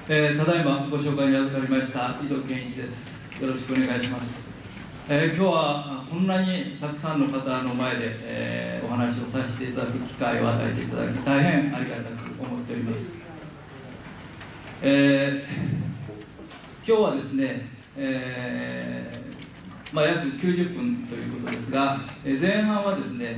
ただいまご紹介に預かりました井戸健一です。よろしくお願いします。今日はこんなにたくさんの方の前で、お話をさせていただく機会を与えていただき、大変ありがたく思っております。今日はですね、約90分ということですが、前半はですね、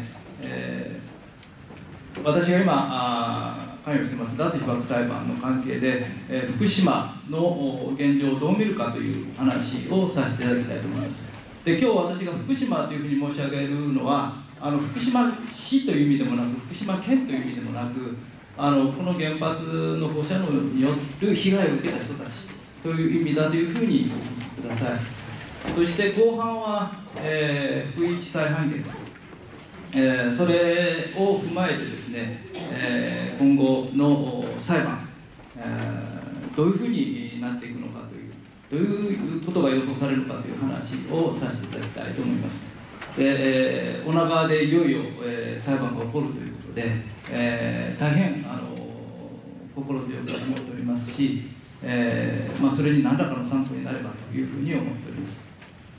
私が今関与しています脱被爆裁判の関係で、福島の現状をどう見るかという話をさせていただきたいと思います。で、今日私が福島というふうに申し上げるのは、福島市という意味でもなく、福島県という意味でもなく、この原発の放射能による被害を受けた人たちという意味だというふうにお聞きください。そして後半は、福井地裁判決、それを踏まえてですね、今後の裁判、どういうふうになっていくのかという、どういうことが予想されるのかという話をさせていただきたいと思います。で、女川でいよいよ、裁判が起こるということで、大変心強く思っておりますし、それに何らかの参考になればというふうに思っております。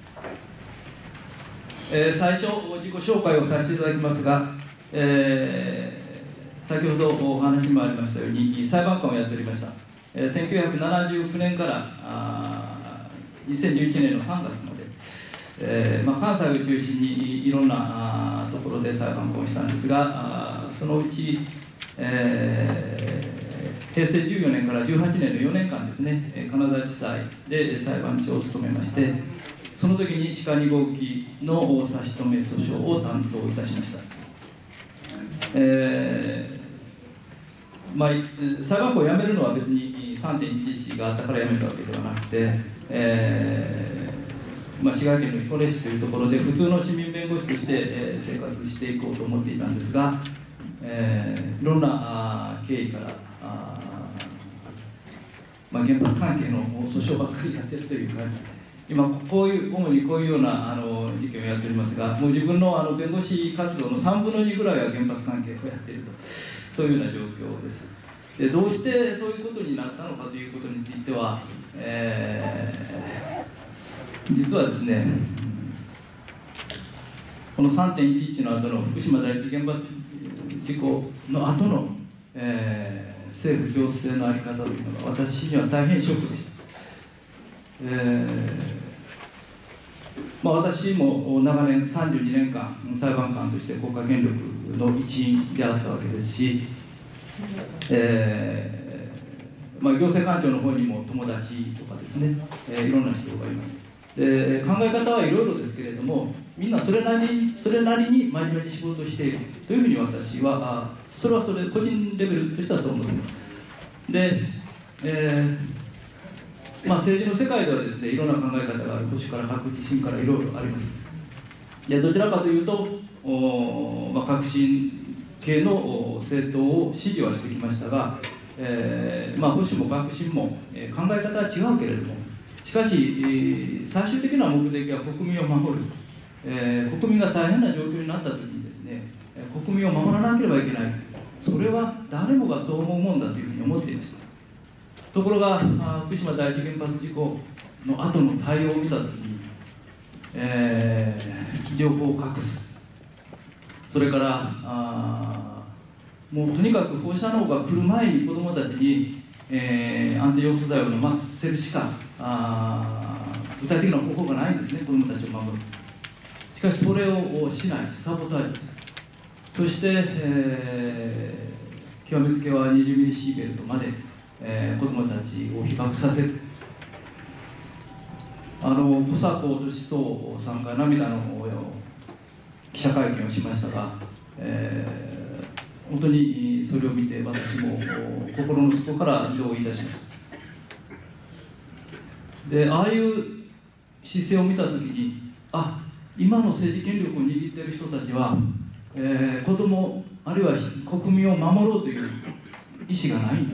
最初、自己紹介をさせていただきますが、先ほどお話にもありましたように、裁判官をやっておりました。1979年から2011年の3月まで、関西を中心にいろんなところで裁判官をしたんですが、そのうち、平成14年から18年の4年間ですね、金沢地裁で裁判長を務めまして、その時に鹿2号機の差し止め訴訟を担当いたしました。裁判官を辞めるのは別に 3.11 があったから辞めたわけではなくて、滋賀県の彦根市というところで普通の市民弁護士として、生活していこうと思っていたんですが、いろんな経緯から原発関係の訴訟ばっかりやってるというか、今主にこういうような事件をやっておりますが、もう自分の弁護士活動の3分の2ぐらいは原発関係をやっていると、そういうような状況です。で、どうしてそういうことになったのかということについては、実はですね、この 3.11 の後の福島第一原発事故の後の、政府行政の在り方というのが私には大変ショックでした。私も長年32年間裁判官として国家権力の一員であったわけですし、行政官庁の方にも友達とかですね、いろんな人がいます。で、考え方はいろいろですけれども、みんなそれなりに真面目に仕事をしているというふうに私はそれはそれ個人レベルとしてはそう思っています。で、政治の世界ではですね、いろんな考え方がある、保守から革新からいろいろあります。で、どちらかというと革新系の政党を支持はしてきましたが、保守も革新も、考え方は違うけれども、しかし最終的な目的は国民を守る、国民が大変な状況になった時にですね、国民を守らなければいけない、それは誰もがそう思うもんだというふうに思っていました。ところが福島第一原発事故の後の対応を見たときに、情報を隠す、それからもうとにかく放射能が来る前に子どもたちに、安定ヨウ素剤を飲ませるしか具体的な方法がないんですね、子どもたちを守る。しかしそれをしない、サボタージュする。そして、極めつけは20ミリシーベルトまで子どもたちを被爆させる。小迫敏壮さんが涙の記者会見をしましたが、本当にそれを見て私も心の底から同意いたしました。で、ああいう姿勢を見たときに、今の政治権力を握っている人たちは、子どもあるいは国民を守ろうという意思がないんだ。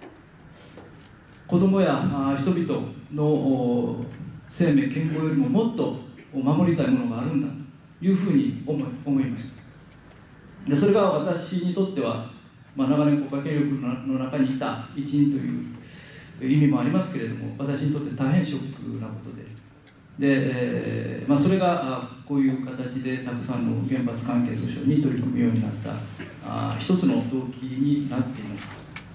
子どもや人々の生命健康よりももっと守りたいものがあるんだというふうに思いました。で、それが私にとっては、長年国家権力の中にいた一員という意味もありますけれども、私にとって大変ショックなことで、それがこういう形でたくさんの原発関係訴訟に取り組むようになった一つの動機になっています。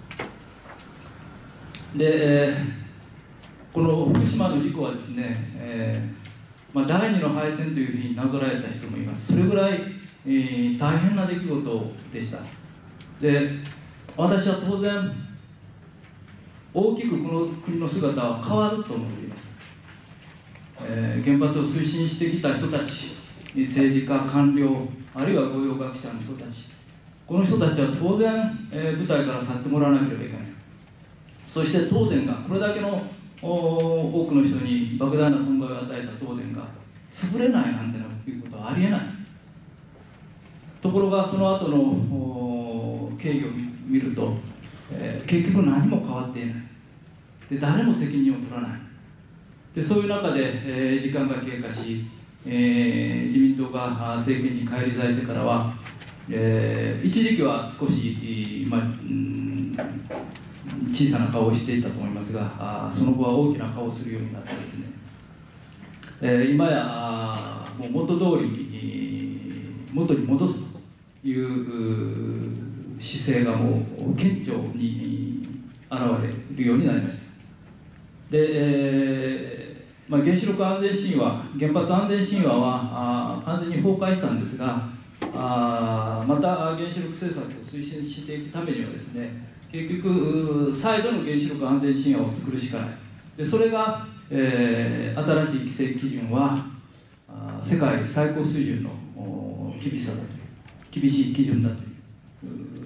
で、この福島の事故はですね、第二の敗戦というふうに名乗られた人もいます。それぐらい、大変な出来事でした。で、私は当然大きくこの国の姿は変わると思っています。原発を推進してきた人たち、政治家、官僚、あるいは御用学者の人たち、この人たちは当然、舞台から去ってもらわなければいけない。そして東電が、これだけの多くの人に莫大な損害を与えた東電が潰れないなんていうことはありえない。ところがその後の経緯を見ると、結局何も変わっていない。で、誰も責任を取らない。で、そういう中で、時間が経過し、自民党が政権に返り咲いてからは、一時期は少し、小さな顔をしていたと思いますが、その後は大きな顔をするようになってですね、今やもう元通りに元に戻すという姿勢がもう顕著に現れるようになりました。で、原子力安全神話、原発安全神話は完全に崩壊したんですが、また原子力政策を推進していくためにはですね、結局再度の原子力安全神話を作るしかない。で、それが、新しい規制基準は世界最高水準の厳しさだという、厳しい基準だという、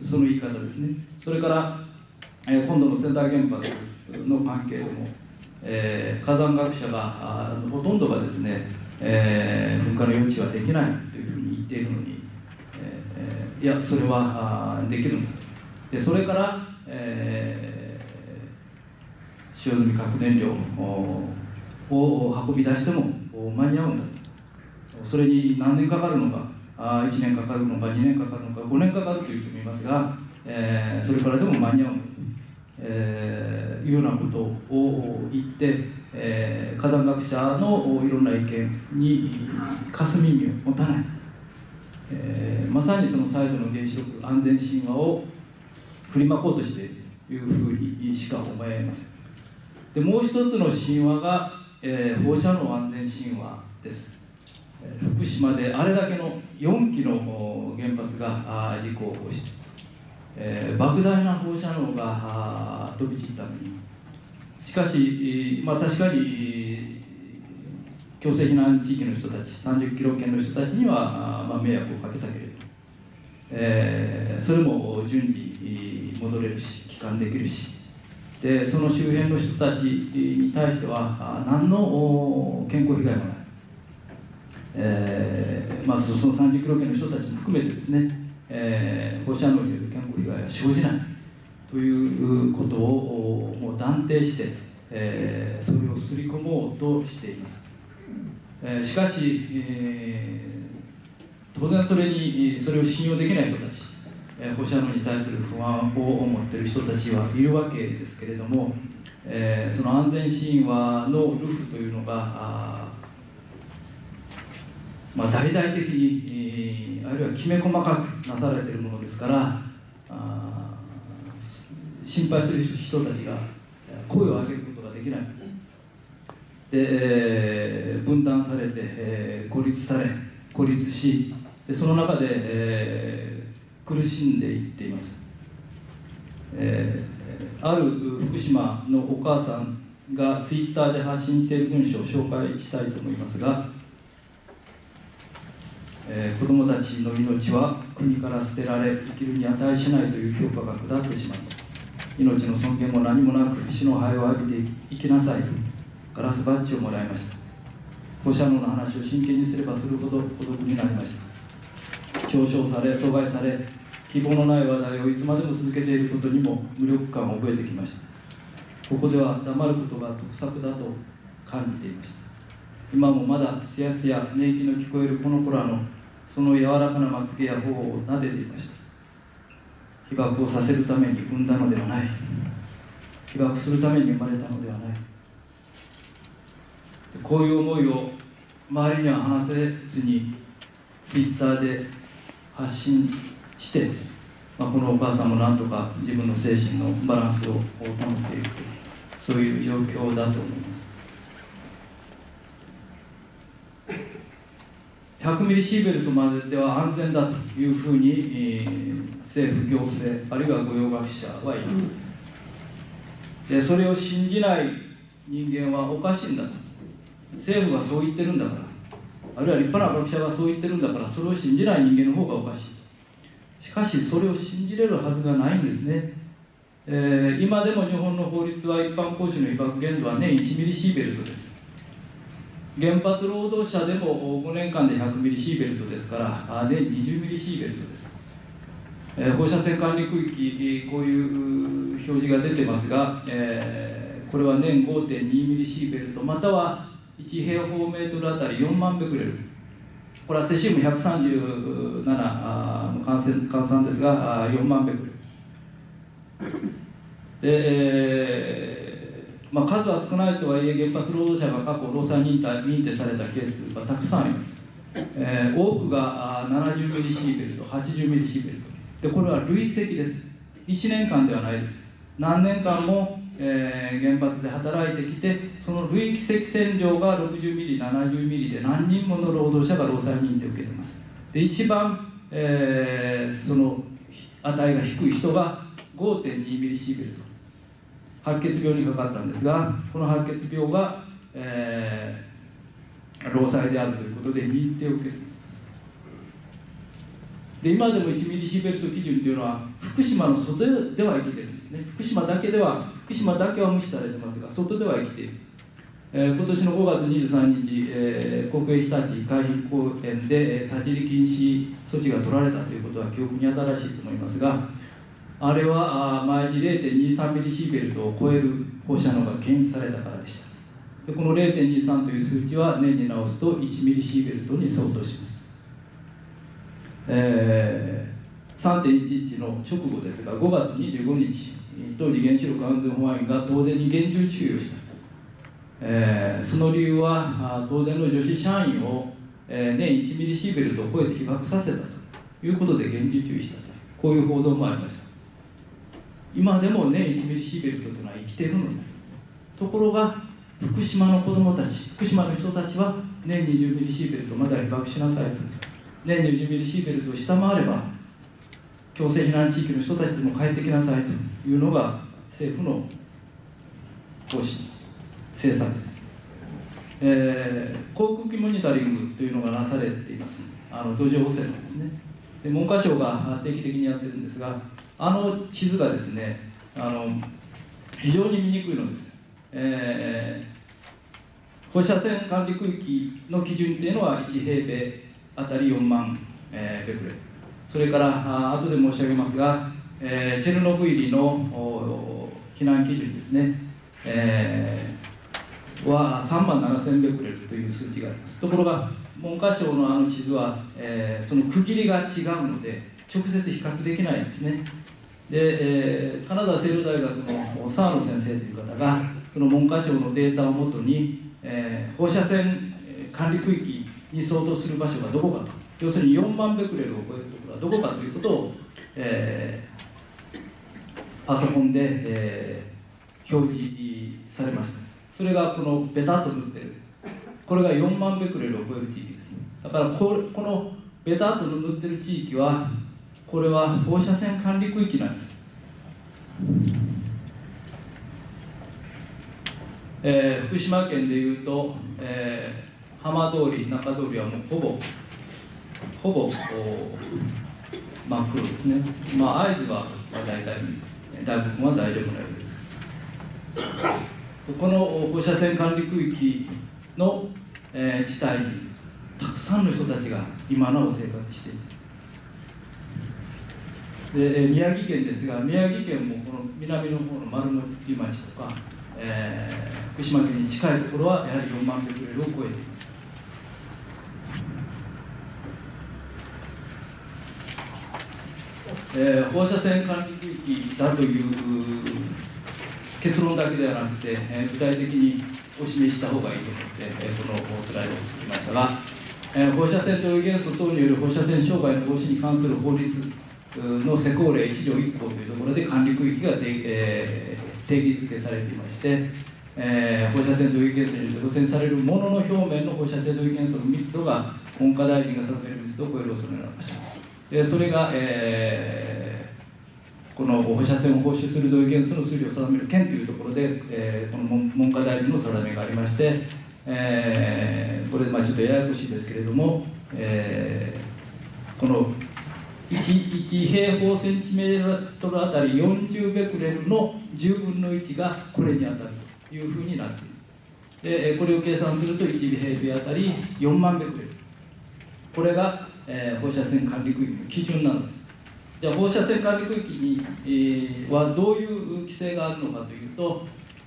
その言い方ですね。それから、今度の仙台原発の関係でも、火山学者がほとんどがですね、噴火の予知はできないというふうに言っているのに、いや、それはできるんだと。で、それから、使用済み核燃料を運び出しても間に合うんだと。それに何年かかるのか、1年かかるのか、2年かかるのか、5年かかるという人もいますが、それからでも間に合うんだと、いうようなことを言って、火山学者のいろんな意見にかす耳を持たない、まさにその再度の原子力安全神話を振りまこうとしているというふうにしか思えません。で、もう一つの神話が、放射能安全神話です。福島であれだけの4基の原発が事故を起こして、莫大な放射能が飛び散ったのに、しかし、確かに強制避難地域の人たち、30キロ圏の人たちには、迷惑をかけたけれど、それも順次戻れるし、帰還できるし、で、その周辺の人たちに対しては何の健康被害もない。その30キロ圏の人たちも含めてですね、放射能による健康被害は生じないということをもう断定して、それをすり込もうとしています。しかし、当然それを信用できない人たち、放射能に対する不安を持っている人たちはいるわけですけれども、その安全神話のルフというのが大々的に、あるいはきめ細かくなされているものですから、心配する人たちが声を上げることができない。で、分断されて、孤立し、でその中で、苦しんでいっています。ある福島のお母さんがツイッターで発信している文章を紹介したいと思いますが、子どもたちの命は国から捨てられ生きるに値しないという評価が下ってしまった。命の尊厳も何もなく死の灰を浴びて生きなさいとガラスバッジをもらいました。放射能の話を真剣にすればするほど孤独になりました。嘲笑され阻害され希望のない話題をいつまでも続けていることにも無力感を覚えてきました。ここでは黙ることが得策だと感じていました。今もまだすやすや寝息の聞こえるこの子らのその柔らかなまつげや頬を撫でていました。被爆をさせるために産んだのではない。 被爆するために生まれたのではない。こういう思いを周りには話せずにツイッターで発信して、このお母さんもなんとか自分の精神のバランスを保っているという、そういう状況だと思います。100ミリシーベルトまででは安全だというふうに、政府、行政、あるいは御用学者は言います。で、それを信じない人間はおかしいんだと。政府がそう言ってるんだから、あるいは立派な学者がそう言ってるんだから、それを信じない人間の方がおかしい。しかし、それを信じれるはずがないんですね。今でも日本の法律は一般公使の被爆限度は年1ミリシーベルトです。原発労働者でも5年間で100ミリシーベルトですから、年20ミリシーベルトです。放射線管理区域、こういう表示が出てますが、これは年 5.2 ミリシーベルト、または1平方メートルあたり4万ベクレル。これはセシウム137の換算ですが、4万ベクレル。で、数は少ないとはいえ、原発労働者が過去労災認定されたケースはたくさんあります。多くが70ミリシーベルト、80ミリシーベルト。で、これは累積です。1年間ではないです。何年間も、原発で働いてきて、その累積線量が60ミリ、70ミリで何人もの労働者が労災認定を受けています。で、一番、その値が低い人が 5.2 ミリシーベルト。白血病にかかったんですが、この白血病が、労災であるということで認定を受けています。で、今でも1ミリシーベルト基準というのは福島の外では生きているんですね。福島だけは無視されてますが、外では生きている。今年の5月23日、国営ひたち海浜公園で立ち入り禁止措置が取られたということは記憶に新しいと思いますが、あれは毎時 0.23 ミリシーベルトを超える放射能が検出されたからでした。で、この 0.23 という数値は年に直すと1ミリシーベルトに相当します。3.11 の直後ですが、5月25日、当時原子力安全保安院が東電に厳重注意をした。その理由は、東電の女子社員を、年1ミリシーベルトを超えて被爆させたということで厳重注意したと、こういう報道もありました。今でも年1ミリシーベルトというのは生きているのです。ところが、福島の子どもたち、福島の人たちは年20ミリシーベルトまでは被爆しなさいと。年20ミリシーベルトを下回れば、強制避難地域の人たちでも帰ってきなさいというのが政府の方針、政策です。航空機モニタリングというのがなされています。土壌汚染のですね。で、文科省が定期的にやってるんですが、地図がですね、非常に見にくいのです。放射線管理区域の基準というのは1平米あたり4万ベクレル。それから後で申し上げますが、チェルノブイリの避難基準ですね、は3万7000ベクレルという数値があります。ところが文科省の地図は、その区切りが違うので直接比較できないんですね。で、金沢西洋大学の澤野先生という方がその文科省のデータをもとに、放射線管理区域に相当する場所がどこかと、要するに4万ベクレルを超えるところはどこかということを、パソコンで、表示されました。それがこのベタッと塗ってる、これが4万ベクレルを超える地域です。だからこのベタッと塗ってる地域は、これは放射線管理区域なんです。福島県でいうと、浜通り、中通りはもうほぼ真っ黒ですね。会津は大部分は大丈夫なようです。この放射線管理区域の、地帯にたくさんの人たちが今なお生活しています。で、宮城県ですが、宮城県もこの南の方の丸森町とか、福島県に近いところはやはり4万ベクレルを超えています。放射線管理区域だという結論だけではなくて、具体的にお示しした方がいいと思って、このスライドを作りましたが、放射線同位元素等による放射線障害の防止に関する法律の施行令1条1項というところで管理区域が定義づけされていまして、放射線同位元素によって汚染されるものの表面の放射線同位元素の密度が文科大臣が定める密度を超える恐れがありました。それが、この放射線を放出する同位元素の数量を定める権というところで、この文科大臣の定めがありまして、これちょっとややこしいですけれども、この 1平方センチメートルあたり40ベクレルの10分の1がこれに当たるというふうになっています。でこれを計算すると1平米あたり4万ベクレル、これが、放射線管理区域の基準なのです。じゃあ放射線管理区域に、はどういう規制があるのかというと、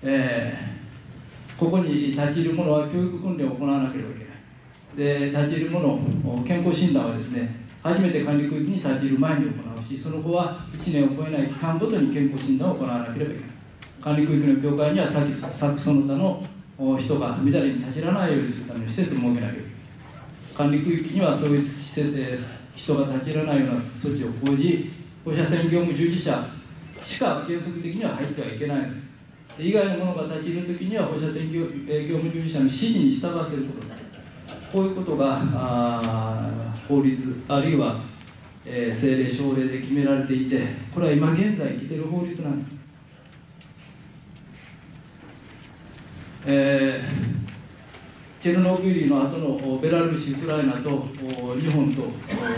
ここに立ち入る者は教育訓練を行わなければいけない。で立ち入る者、健康診断はですね、初めて管理区域に立ち入る前に行うし、その後は1年を超えない期間ごとに健康診断を行わなければいけない。管理区域の境界には先その他の人が乱れに立ち入らないようにするための施設を設けなければいけない。管理区域にはそういう施設、人が立ち入らないような措置を講じ、放射線業務従事者しか原則的には入ってはいけないのです。以外の者が立ち入るときには放射線業務従事者の指示に従わせることになる。こういうことが法律あるいは、政令省令で決められていて、これは今現在生きている法律なんです。チェルノブイリの後のベラルーシ、ウクライナと日本と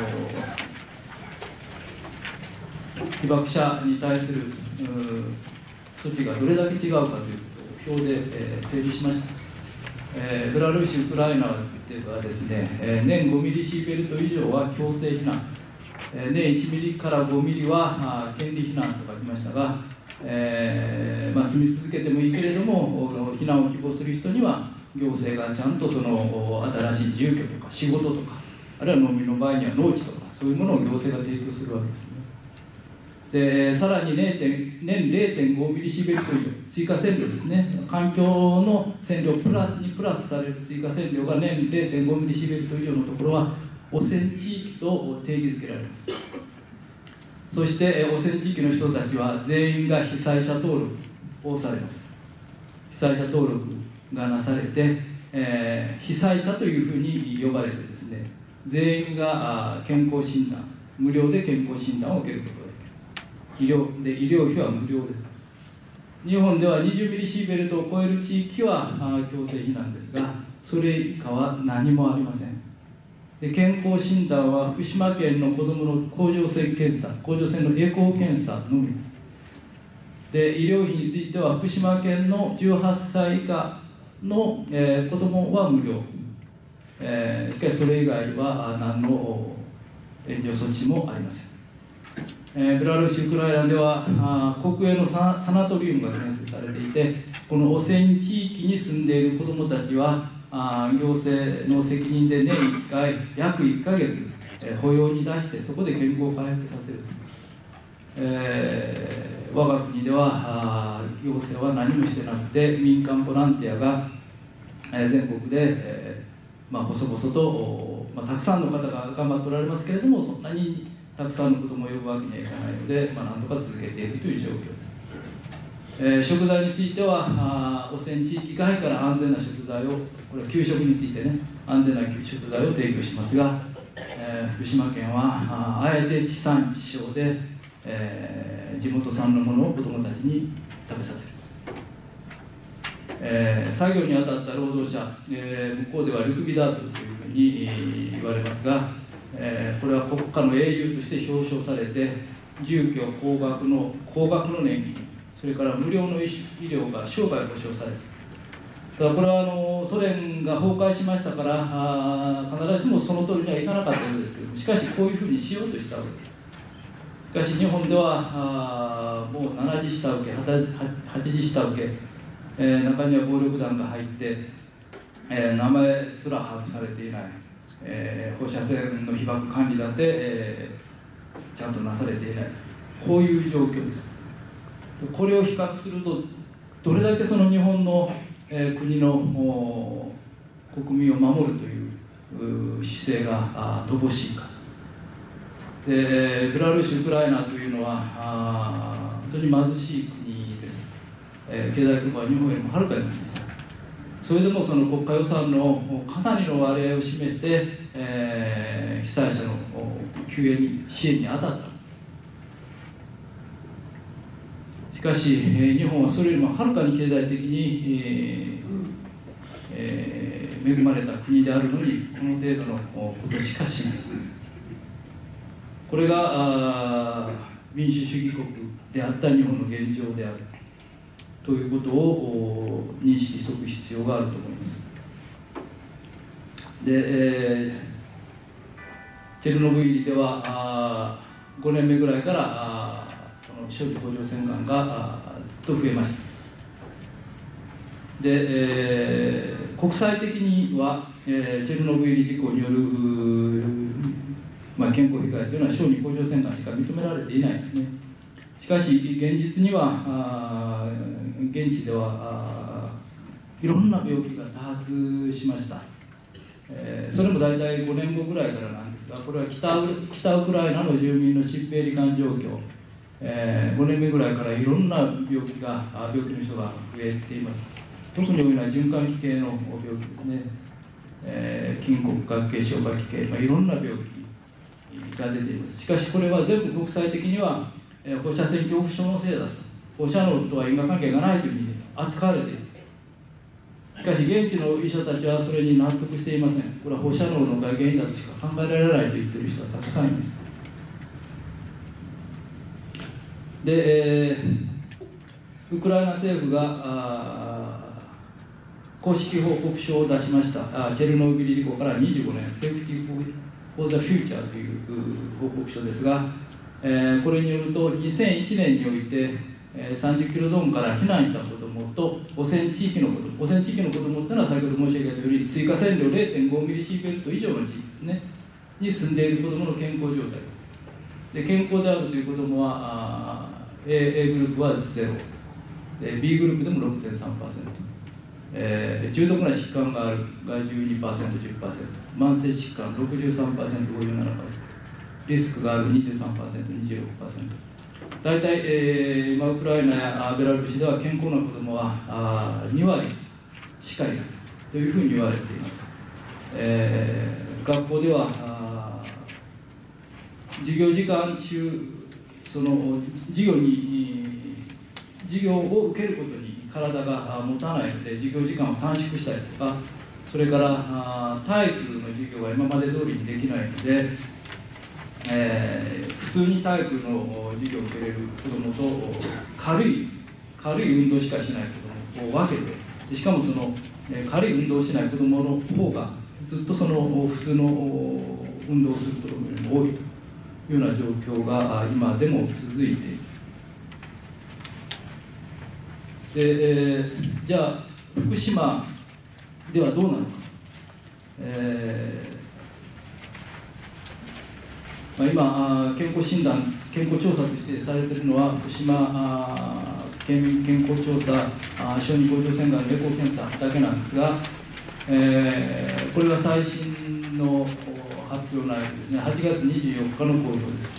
被爆者に対する措置がどれだけ違うかということを表で整理しました。ベラルーシ、ウクライナではですね、年5ミリシーベルト以上は強制避難、年1ミリから5ミリは権利避難と書きましたが、住み続けてもいいけれども、避難を希望する人には行政がちゃんとその新しい住居とか仕事とか、あるいは農民の場合には農地とか、そういうものを行政が提供するわけですね。でさらに年 0.5 ミリシーベルト以上、追加線量ですね、環境の線量プラスされる追加線量が年 0.5 ミリシーベルト以上のところは汚染地域と定義づけられます。そして汚染地域の人たちは全員が被災者登録をされます。被災者登録がなされて、被災者というふうに呼ばれてですね、全員が健康診断、無料で健康診断を受けることができる。医療費は無料です。日本では20ミリシーベルトを超える地域は強制避難ですが、それ以下は何もありません。で健康診断は福島県の子どもの甲状腺検査、甲状腺のエコー検査のみです。で医療費については福島県の18歳以下の、子どもは無料、しかしそれ以外は何の援助措置もありません。ベラルーシ、ウクライナでは国営のサナトリウムが建設されていて、この汚染地域に住んでいる子どもたちは行政の責任で年1回約1ヶ月保養に出して、そこで健康を回復させる。我が国では行政は何もしてなくて、民間ボランティアが全国で細々とたくさんの方が頑張っておられますけれども、そんなにたくさんの子どもを呼ぶわけにはいかないので、なんとか続けているという状況です。食材については汚染地域外から安全な食材を、これは給食についてね、安全な食材を提供しますが、福島県はあえて地産地消で、地元産のものを子どもたちに食べさせる。作業に当たった労働者、向こうではルクビダートルというふうに言われますが、これは国家の英雄として表彰されて、住居、高額の年金、それから無料の医療が生涯保障される。ただこれはソ連が崩壊しましたから、必ずしもその通りにはいかなかったようですけども、しかしこういうふうにしようとしたわけです。しかし日本ではもう7次下請け、8次下請け、中には暴力団が入って、名前すら把握されていない、放射線の被曝管理だって、ちゃんとなされていない、こういう状況です。これを比較するとどれだけその日本の、国の国民を守るという姿勢が乏しいか。でベラルーシ、ウクライナというのは本当に貧しい国です。経済規模は日本よりもはるかに小さい。それでもその国家予算のかなりの割合を占めて、被災者の救援に支援に当たった。しかし日本はそれよりもはるかに経済的に、恵まれた国であるのにこの程度のことしかしない。これが民主主義国であった日本の現状であるということを認識しておく必要があると思います。で、チェルノブイリでは5年目ぐらいからこの小児甲状腺がんがずっと増えました。で、国際的には、チェルノブイリ事故による健康被害というのは小児甲状腺がんしか認められていないですね。しかし現実には現地ではいろんな病気が多発しました。それも大体5年後ぐらいからなんですが、これは北ウクライナの住民の疾病罹患状況、5年目ぐらいからいろんな病気の人が増えています。特に多いのは循環器系の病気ですね。筋骨格系、消化器系、いろんな病気が出ています。しかしこれは全部国際的には放射線恐怖症のせいだと、放射能とは因果関係がないというふうに扱われています。しかし現地の医者たちはそれに納得していません。これは放射能の原因だとしか考えられないと言っている人はたくさんいます。で、ウクライナ政府が公式報告書を出しました。チェルノブイリ事故から25年、セーフティー・フォー・ザ・フューチャーという報告書ですが、これによると2001年において30キロゾーンから避難した子どもと汚染地域の子ども、汚染地域の子どもというのは先ほど申し上げたように追加線量 0.5 ミリシーベルト以上の地域ですねに住んでいる子どもの健康状態で、健康であるという子どもはA グループは0、B グループでも 6.3%、重篤な疾患があるが 12%、10%、慢性疾患 63%、57%、リスクがある 23%、26%。大体、今ウクライナやベラルーシでは健康な子どもは2割しかいないというふうに言われています。学校では授業時間中、その授業を受けることに体が持たないので授業時間を短縮したりとか、それから体育の授業は今まで通りにできないので、普通に体育の授業を受けれる子どもと軽い運動しかしない子どもを分けて、しかもその軽い運動をしない子どもの方がずっとその普通の運動をする子どもよりも多いというような状況が今でも続いています。で、じゃあ福島ではどうなのか。今健康診断、健康調査としてされているのは福島県民健康調査小児甲状腺がんのエコー検査だけなんですが、これが最新の発表内容ですね。8月24日の公表です。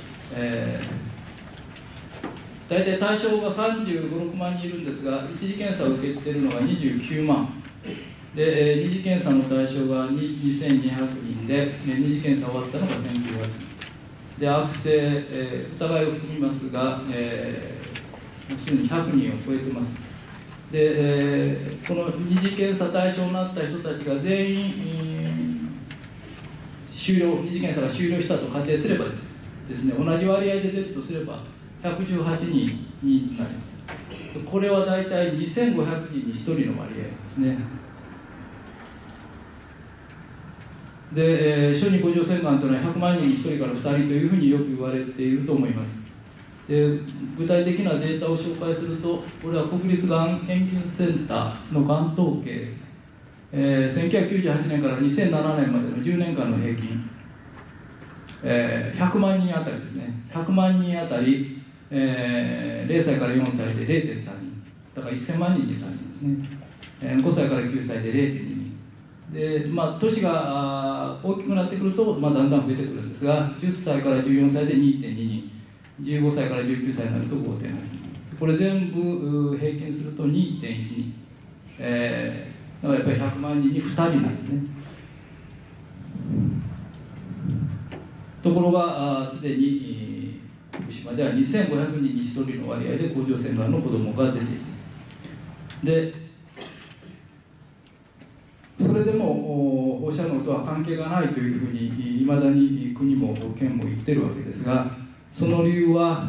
大体対象が35、6万人いるんですが、一次検査を受けているのが29万で、二次検査の対象が2200人で、二次検査終わったのが1900人で、悪性、疑いを含みますが、もうすでに100人を超えています。で、この二次検査対象になった人たちが全員、二次検査が終了したと仮定すればですね、同じ割合で出るとすれば118人になります。これは大体2500人に1人の割合ですね。で、小児甲状腺がんというのは100万人に1人から2人というふうによく言われていると思います。で、具体的なデータを紹介すると、これは国立がん研究センターのがん統計です。1998年から2007年までの10年間の平均、100万人あたりですね、100万人あたり、0歳から4歳で 0.3 人、 だから1000万人にされてですね、5歳から9歳で 0.2 人で、年が大きくなってくると、だんだん増えてくるんですが、10歳から14歳で 2.2 人、15歳から19歳になると 5.8 人、これ全部平均すると 2.1 人、だからやっぱり100万人に2人なんですね。ところがすでに福島では2500人に1人の割合で甲状腺がんの子どもが出ています。でそれでも放射能とは関係がないというふうにいまだに国も県も言ってるわけですが、その理由は、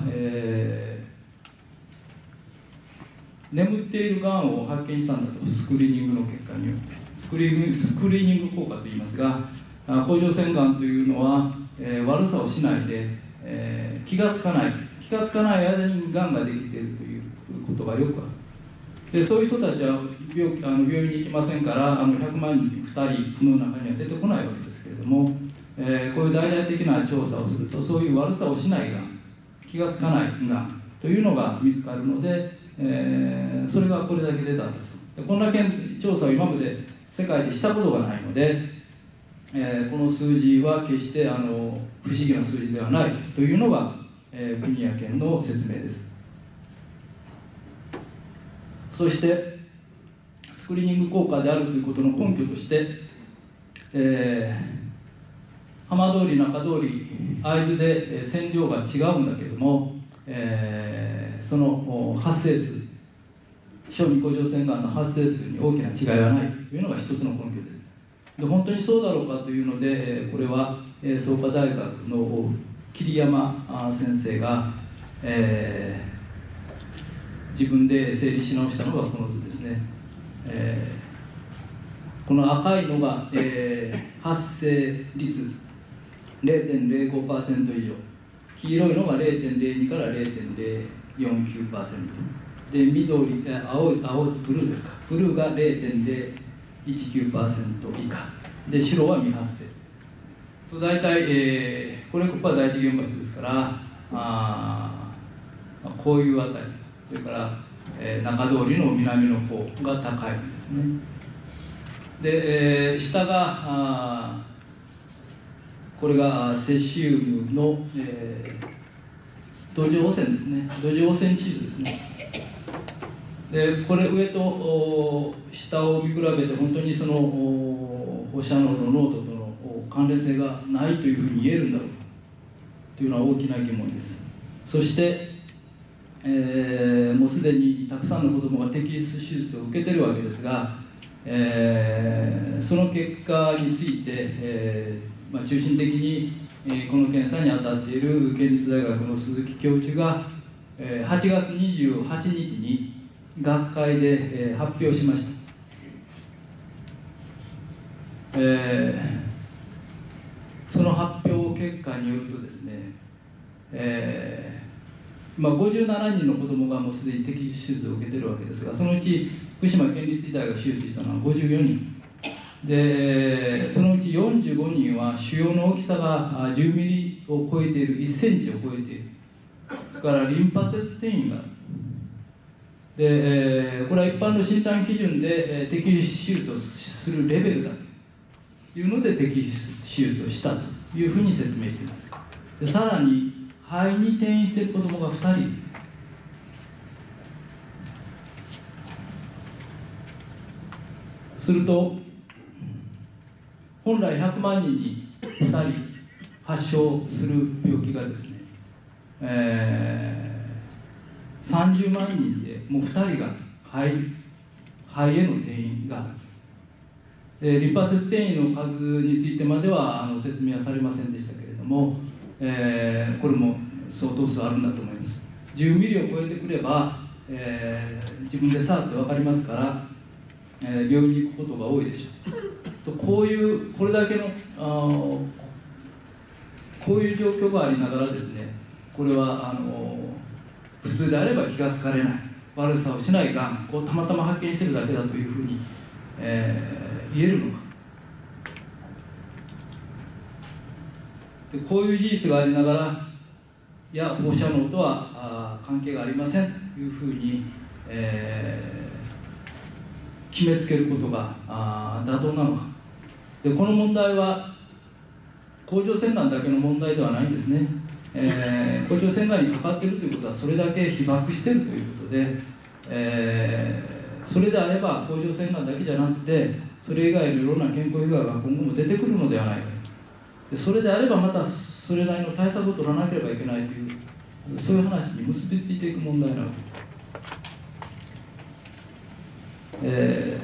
眠っているがんを発見したんだと、スクリーニングの結果によって。スクリーニング効果といいますが、甲状腺がんというのは、悪さをしないで、気がつかない間にがんができているということがよくある。でそういう人たちは病院に行きませんから、100万人2人の中には出てこないわけですけれども、こういう大々的な調査をすると、そういう悪さをしないがん、気がつかないがんというのが見つかるので、それがこれだけ出たんだと。でこんな調査を今まで世界でしたことがないので、この数字は決して不思議な数字ではないというのが、国や県の説明です。そしてスクリーニング効果であるということの根拠として、浜通り中通り会津で線量が違うんだけども、その発生数、小児甲状腺がんの発生数に大きな違いはないというのが一つの根拠です。で本当にそうだろうかというので、これは創価大学の桐山先生が、自分で整理し直したのがこの図ですね。この赤いのが、発生率 0.05% 以上、黄色いのが 0.02 から 0.049% で、緑、青ブルーですか、ブルーが 0.019% 以下で、白は未発生と、大体、これは第一原発ですから、こういうあたり、それから、中通りの南の方が高いんですね。で、下がこれがセシウムの、土壌汚染ですね、土壌汚染地図ですね。でこれ上と下を見比べて本当にその放射能の濃度との関連性がないというふうに言えるんだろうかというのは大きな疑問です。そして、もうすでにたくさんの子どもが摘出手術を受けているわけですが、その結果について、中心的に、この検査に当たっている県立大学の鈴木教授が、8月28日に学会で、発表しました。その発表結果によるとですね、57人の子どもがもうすでに摘出手術を受けているわけですが、そのうち福島県立医大が手術したのは54人で、そのうち45人は腫瘍の大きさが10ミリを超えている、1センチを超えている、それからリンパ節転移がある。でこれは一般の診断基準で摘出手術をするレベルだというので摘出手術をしたというふうに説明しています。でさらに肺に転移している子どもが2人、すると本来100万人に2人発症する病気がですね、30万人でもう2人が肺への転移がある。リンパ節転移の数についてまでは説明はされませんでしたけれども、これも相当数あるんだと思います。10ミリを超えてくれば、自分で触って分かりますから、病院に行くことが多いでしょう。とこれだけのこういう状況がありながらですね、これは普通であれば気がつかれない、悪さをしないがんをたまたま発見しているだけだというふうに、言えるのか。でこういう事実がありながら、いや放射能とは関係がありませんというふうに、 決めつけることが妥当なのか。でこの問題は甲状腺がんだけの問題ではないんですね。甲状腺がんにかかっているということはそれだけ被爆しているということで、それであれば甲状腺がんだけじゃなくてそれ以外のいろんな健康被害が今後も出てくるのではないか。でそれであればまたそれなりの対策を取らなければいけないというそういう話に結びついていく問題なわけです。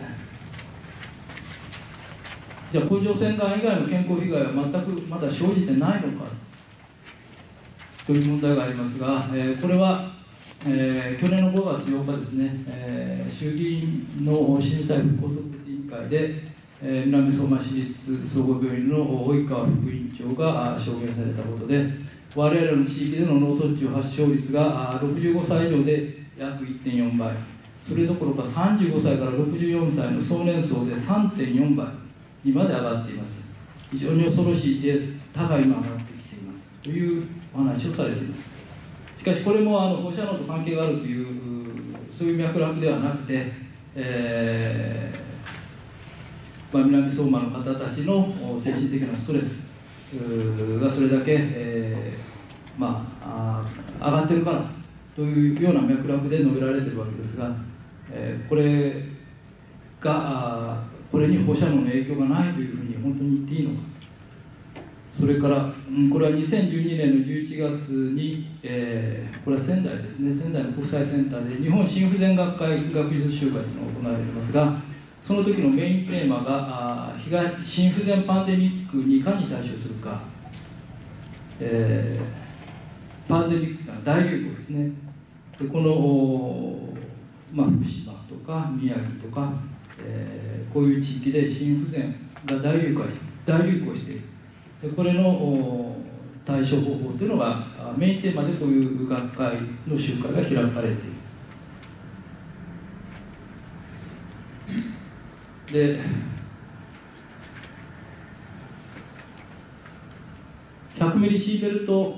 じゃあ甲状腺がん以外の健康被害は全くまだ生じてないのかという問題がありますが、これは、去年の5月8日ですね、衆議院の震災復興特別委員会で、南相馬市立総合病院の及川副院長が証言されたことで、我々の地域での脳卒中発症率が65歳以上で約 1.4 倍、それどころか35歳から64歳の総年層で 3.4 倍にまで上がっています。非常に恐ろしいデータが今上がってきていますというお話をされています。しかしこれも放射能と関係があるというそういう脈絡ではなくて、南相馬の方たちの精神的なストレスがそれだけ、上がってるからというような脈絡で述べられているわけですが、これに放射能の影響がないというふうに本当に言っていいのか。それからこれは2012年の11月に、これは仙台ですね、仙台の国際センターで日本心不全学会学術集会というのが行われていますが、その時のメインテーマが心不全パンデミックにいかに対処するか、パンデミックというのは大流行ですね。でこの、福島とか宮城とか、こういう地域で心不全が大流行している。でこれの対処方法というのがメインテーマでこういう学会の集会が開かれている。で100ミリシーベルト、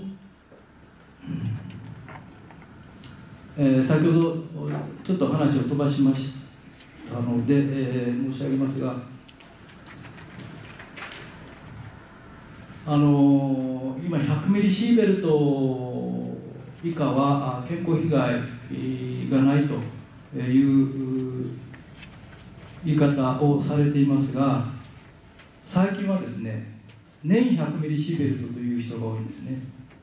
先ほどちょっと話を飛ばしましたので、申し上げますが、今100ミリシーベルト以下は健康被害がないという言い方をされていますが、最近はですね、年100ミリシーベルトという人が多いんですね。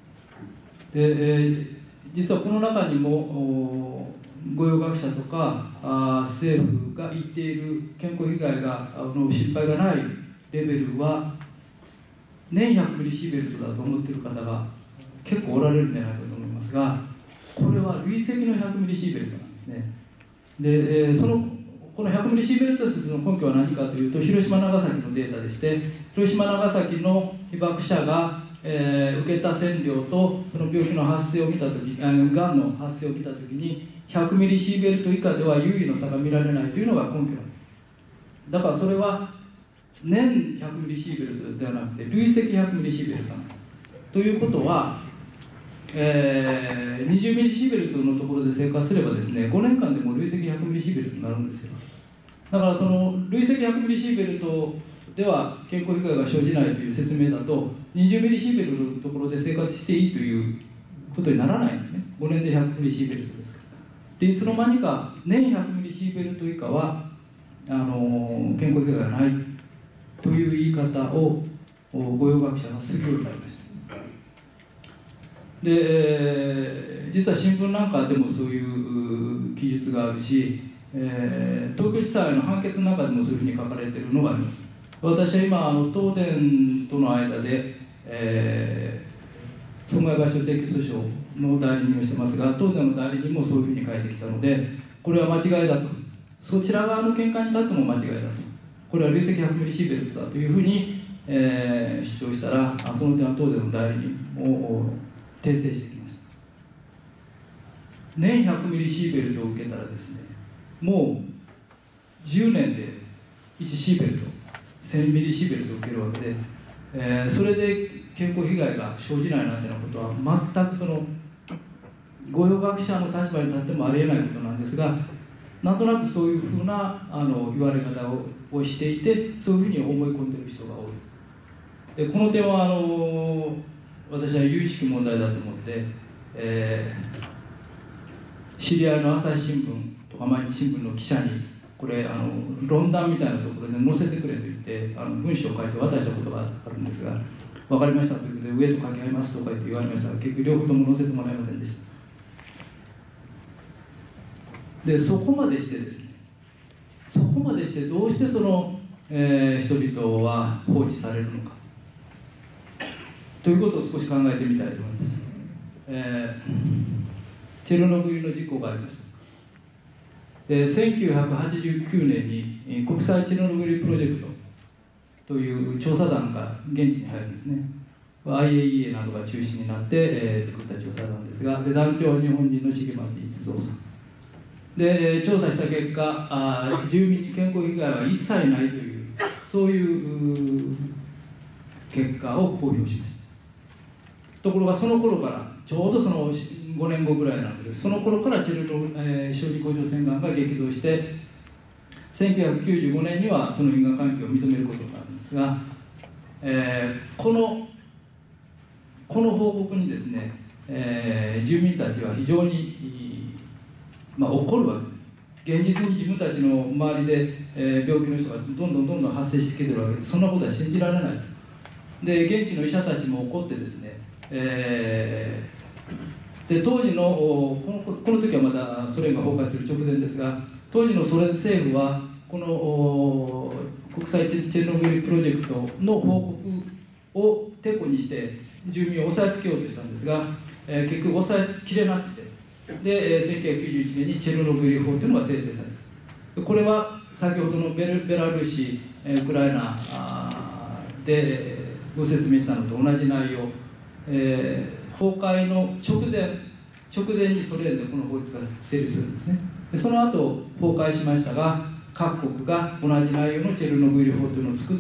で、実はこの中にも御用学者とか政府が言っている健康被害の心配がないレベルは年100ミリシーベルトだと思っている方が結構おられるんじゃないかと思いますが、これは累積の100ミリシーベルトなんですね。で、この100ミリシーベルト説の根拠は何かというと、広島長崎のデータでして、広島長崎の被爆者が、受けた線量とその病気の発生を見たとき、がんの発生を見たときに100ミリシーベルト以下では有意の差が見られないというのが根拠なんです。だからそれは年100ミリシーベルトではなくて累積100ミリシーベルトなんです。ということは、20ミリシーベルトのところで生活すればですね、5年間でも累積100ミリシーベルトになるんですよ。だからその累積100ミリシーベルトでは健康被害が生じないという説明だと、20ミリシーベルトのところで生活していいということにならないんですね。5年で100ミリシーベルトですから。でいつの間にか年100ミリシーベルト以下は健康被害がないという言い方を御用学者がするようになりました。で実は新聞なんかでもそういう記述があるし、東京地裁の判決の中でもそういうふうに書かれているのがあります。私は今東電との間で、損害賠償請求訴訟の代理人をしてますが、東電の代理人もそういうふうに書いてきたので、これは間違いだと、そちら側の見解に立っても間違いだと、これは累積100ミリシーベルトだというふうに、主張したら、その点は東電の代理人も訂正してきました。年100ミリシーベルトを受けたらですね、もう10年で1シーベルト、1000ミリシーベルトを受けるわけで、それで健康被害が生じないなんてなことは全く御用学者の立場に立ってもありえないことなんですが、なんとなくそういうふうな言われ方をしていて、そういうふうに思い込んでいる人が多いです。でこの点は私は有識問題だと思って、知り合いの朝日新聞とか毎日新聞の記者にこれ論壇みたいなところで載せてくれと言って文章を書いて渡したことがあるんですが、分かりましたということで上と書き合いますとか言われましたが、結局両方とも載せてもらえませんでした。でそこまでしてですね、そこまでしてどうしてその、人々は放置されるのかということを少し考えてみたいと思います。チェルノブイリの事故がありました。で1989年に国際チェルノブイリプロジェクトという調査団が現地に入るんですね。 IAEA などが中心になって、作った調査団ですが、で団長は日本人の重松一三さんで、調査した結果住民に健康被害は一切ないという、そういう結果を公表しました。ところがその頃から、ちょうどその5年後ぐらいなので、その頃からチェルノブイリ小児甲状腺がんが激増して、1995年にはその因果関係を認めることがあるんですが、この報告にですね、住民たちは非常に、怒るわけです。現実に自分たちの周りで、病気の人がどんどん発生してきてるわけで、そんなことは信じられないと。で現地の医者たちも怒ってですね、で当時のこの時はまだソ連が崩壊する直前ですが、当時のソ連政府はこの国際チェルノブイリプロジェクトの報告をてこにして住民を抑えつけようとしたんですが、結局抑えきれなくて、で1991年にチェルノブイリ法というのが制定されます。これは先ほどのベラルーシ、ウクライナでご説明したのと同じ内容、崩壊の直前にソ連でこの法律が成立するんですね。でその後崩壊しましたが、各国が同じ内容のチェルノブイリ法というのを作って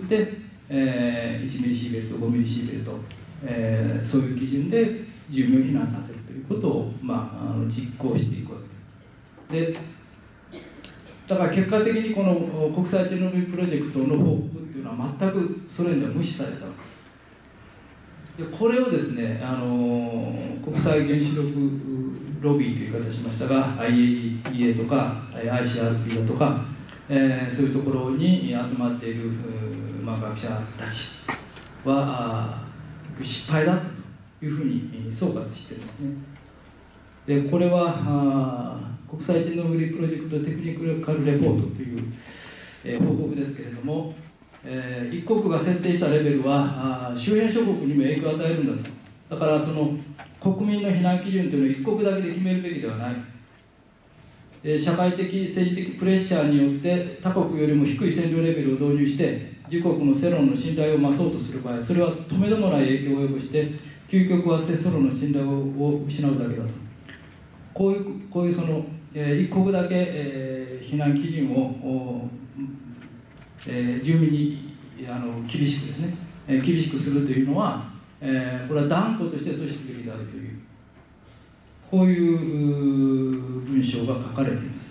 、1ミリシーベルト5ミリシーベルト、そういう基準で住民を避難させるということを、実行していくわけです。でだから結果的にこの国際チェルノブイリプロジェクトの報告っていうのは全くソ連では無視されたわけです。でこれをですね、国際原子力ロビーという言い方しましたが、 IAEA とか ICRP だとか、そういうところに集まっている、学者たちは失敗だったというふうに総括してるんですね。でこれは国際チェルノブイリプロジェクトテクニカルレポートという、報告ですけれども、一国が設定したレベルは周辺諸国にも影響を与えるんだと。だからその国民の避難基準というのを一国だけで決めるべきではない。社会的政治的プレッシャーによって他国よりも低い占領レベルを導入して自国の世論の信頼を増そうとする場合、それはとめどもない影響を及ぼして究極は世論の信頼を失うだけだと。こういうその一国だけ避難基準を住民に厳しくですね、厳しくするというのは、これは断固として阻止すべきであるという、こういう文章が書かれています。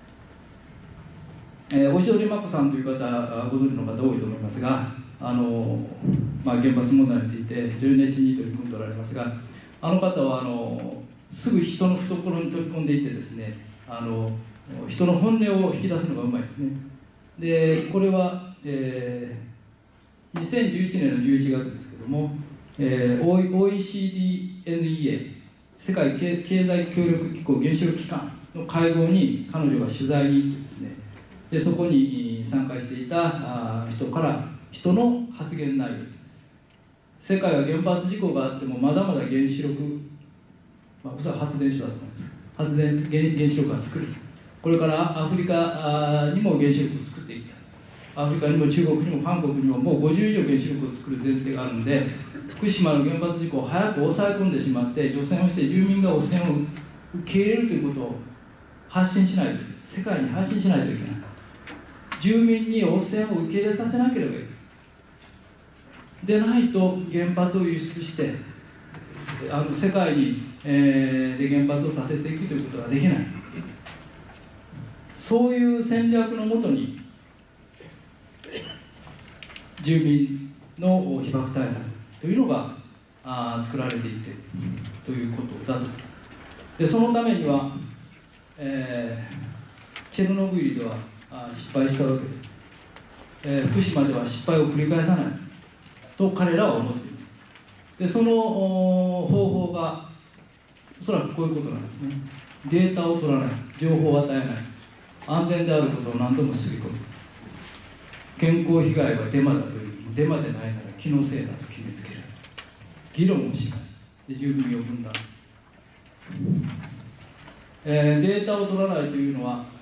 押尾真子さんという方ご存知の方多いと思いますが、原発問題について非常に熱心に取り組んでおられますが、あの方はすぐ人の懐に飛び込んでいってですね、人の本音を引き出すのがうまいですね。でこれは、2011年の11月ですけども、OECDNEA 世界経済協力機構原子力機関の会合に彼女が取材に行ってですね、でそこに参加していた人の発言内容です。世界は原発事故があってもまだまだ原子力、おそらく発電所だと思います。原子力が作る。これからアフリカにも原子力を作っていきたい。アフリカにも中国にも韓国にももう50以上原子力を作る前提があるので、福島の原発事故を早く抑え込んでしまって除染をして住民が汚染を受け入れるということを発信しないと、世界に発信しないといけない。住民に汚染を受け入れさせなければいけない。でないと原発を輸出して世界にで原発を建てていくということができない。そういう戦略のもとに住民の被爆対策というのが作られていっているということだと思います。でそのためには、チェルノブイリでは失敗したわけで、福島では失敗を繰り返さないと彼らは思っています。でその方法がおそらくこういうことなんですね。データを取らない、情報を与えない、安全であることを何度もすり込む、健康被害はデマだという、デマでないなら気のせいだと決めつける、議論をしないで住民を分断する、データを取らないというのは、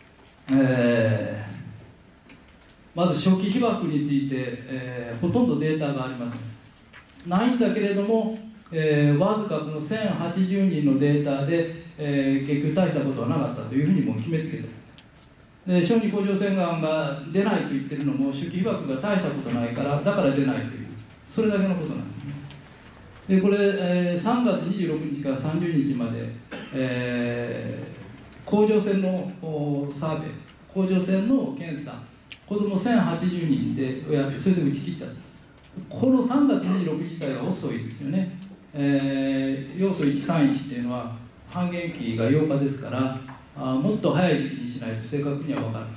まず初期被爆について、ほとんどデータがありません。ないんだけれども、わずかこの1080人のデータで、結局大したことはなかったというふうにも決めつけてます。で小児甲状腺がんが出ないと言ってるのも初期被爆が大したことないからだから出ないというそれだけのことなんですね。でこれ、3月26日から30日まで、甲状腺のサーベイ甲状腺の検査子ども1080人でやってそれで打ち切っちゃった。この3月26日自体が遅いですよね。要素131っていうのは半減期が8日ですからもっと早い時期にしないと正確には分からない。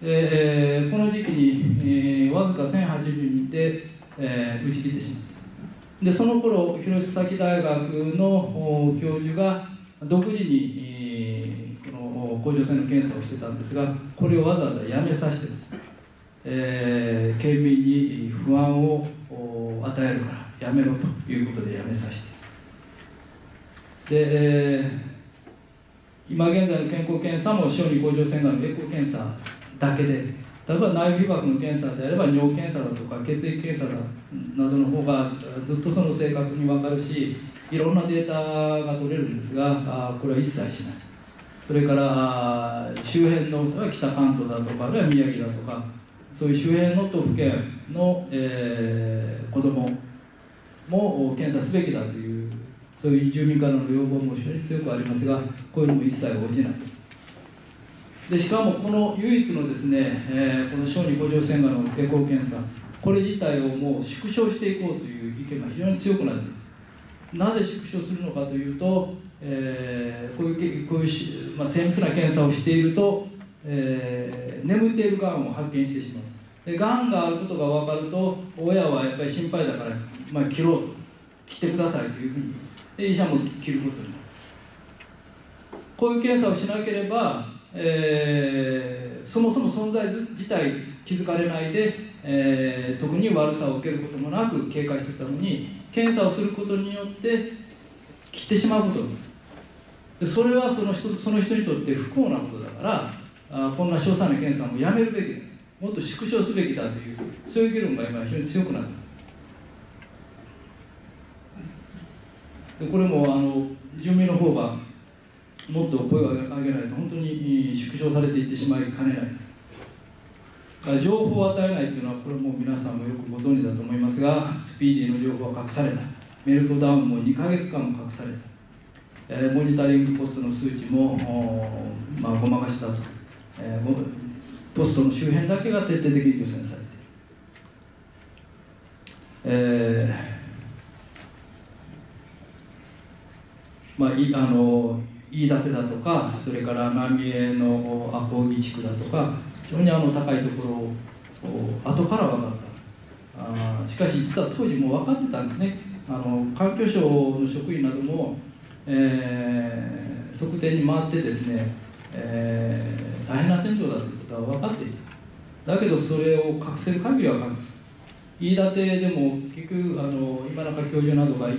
でこの時期に、わずか1080人で、打ち切ってしまった。でその頃弘前大学の教授が独自に、この甲状腺の検査をしてたんですがこれをわざわざやめさせてですね、県民に不安を与えるからやめろということでやめさせて、で、今現在の健康検査も小児甲状腺がんのエコー検査だけで、例えば内部被曝の検査であれば尿検査だとか血液検査などの方がずっとその正確に分かるしいろんなデータが取れるんですがこれは一切しない。それから周辺の北関東だとかあるいは宮城だとかそういう周辺の都府県の、子どもも検査すべきだというそういう住民からの要望も非常に強くありますがこういうのも一切応じない。でしかもこの唯一のですね、この小児甲状腺がんのエコー検査これ自体をもう縮小していこうという意見が非常に強くなっています。なぜ縮小するのかというと、こういう、精密な検査をしていると、眠っているがんを発見してしまう。でがんがあることが分かると親はやっぱり心配だから、切ってくださいというふうにで医者も切ることになる。こういう検査をしなければ、そもそも存在自体気づかれないで、特に悪さを受けることもなく警戒してたのに検査をすることによって切ってしまうことになる。でそれはその人にとって不幸なことだからこんな詳細な検査もやめるべきだ、もっと縮小すべきだというそういう議論が今非常に強くなっています。でこれも住民の方がもっと声を上げないと本当に縮小されていってしまいかねないです。情報を与えないというのはこれも皆さんもよくご存知だと思いますがスピーディーの情報は隠された、メルトダウンも2ヶ月間も隠された、モニタリングポストの数値もごまかしだと、ポストの周辺だけが徹底的に除染されている。飯舘だとかそれから浪江の赤荻地区だとか非常に高いところを後から分かった。しかし実は当時もう分かってたんですね。環境省の職員なども、測定に回ってですね、大変な線量だということは分かっていた。だけどそれを隠せる限りは隠す。飯舘でも結局今中教授などが言って、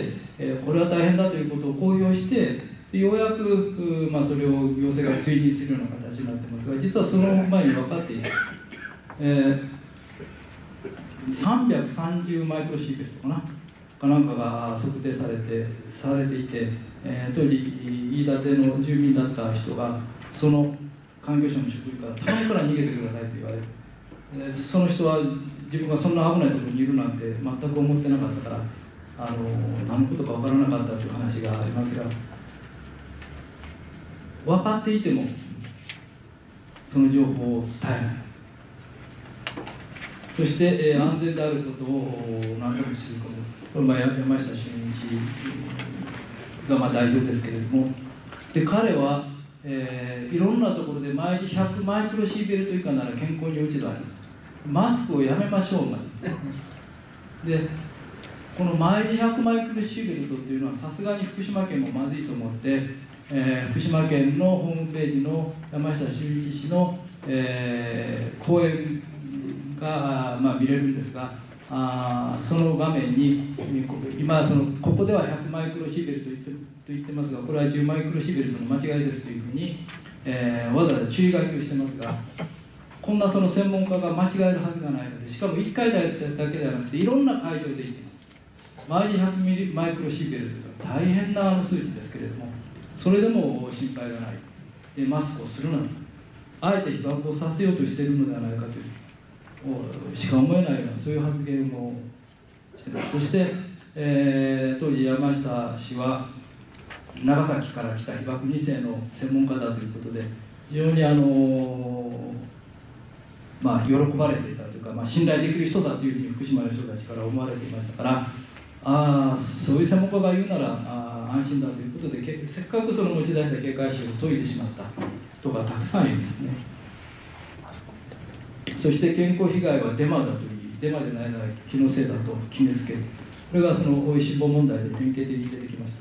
これは大変だということを公表してようやく、それを行政が追認するような形になってますが実はその前に分かっている、330マイクロシーベルトかなんかが測定されていて、当時飯舘の住民だった人がその環境省の職員から頼むから逃げてくださいと言われて、その人は自分がそんな危ないところにいるなんて全く思ってなかったから何のことか分からなかったという話がありますが、分かっていてもその情報を伝えない、そして、安全であることを何ともすり込む。これ山下俊一が代表ですけれども、で彼は、いろんなところで毎日100マイクロシーベルト以下なら健康に落ち度あります、マスクをやめましょうまで。でこの毎日100マイクロシーベルトっていうのはさすがに福島県もまずいと思って、福島県のホームページの山下俊一氏の、講演が、見れるんですが、その画面に今ここでは100マイクロシーベルトと言ってますが、これは10マイクロシーベルトの間違いですというふうに、わざわざ注意書きをしてますが、こんなその専門家が間違えるはずがないので、しかも1回だけではなくていろんな会場で言っています。毎日100マイクロシーベルトは大変な数値ですけれども、それでも心配がないで、マスクをするなと、あえて被爆をさせようとしているのではないかというしか思えないような、そういう発言をしています。そして、当時山下氏は長崎から来た被爆2世の専門家だということで、非常に喜ばれていたというか、信頼できる人だというふうに福島の人たちから思われていましたから、そういう専門家が言うなら安心だということで、せっかくその持ち出した警戒心を解いてしまった人がたくさんいるんですね。そして健康被害はデマだという、デマでないなら気のせいだと決めつける、これがそのおいしんぼ問題で典型的に出てきました。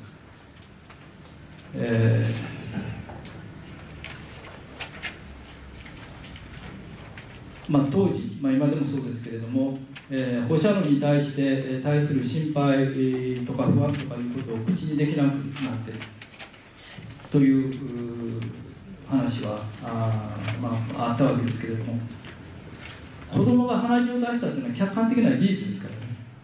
当時、今でもそうですけれども、放射能に対して対する心配とか不安とかいうことを口にできなくなってという話はあったわけですけれども、子供が鼻血を出したというのは客観的な事実ですからね。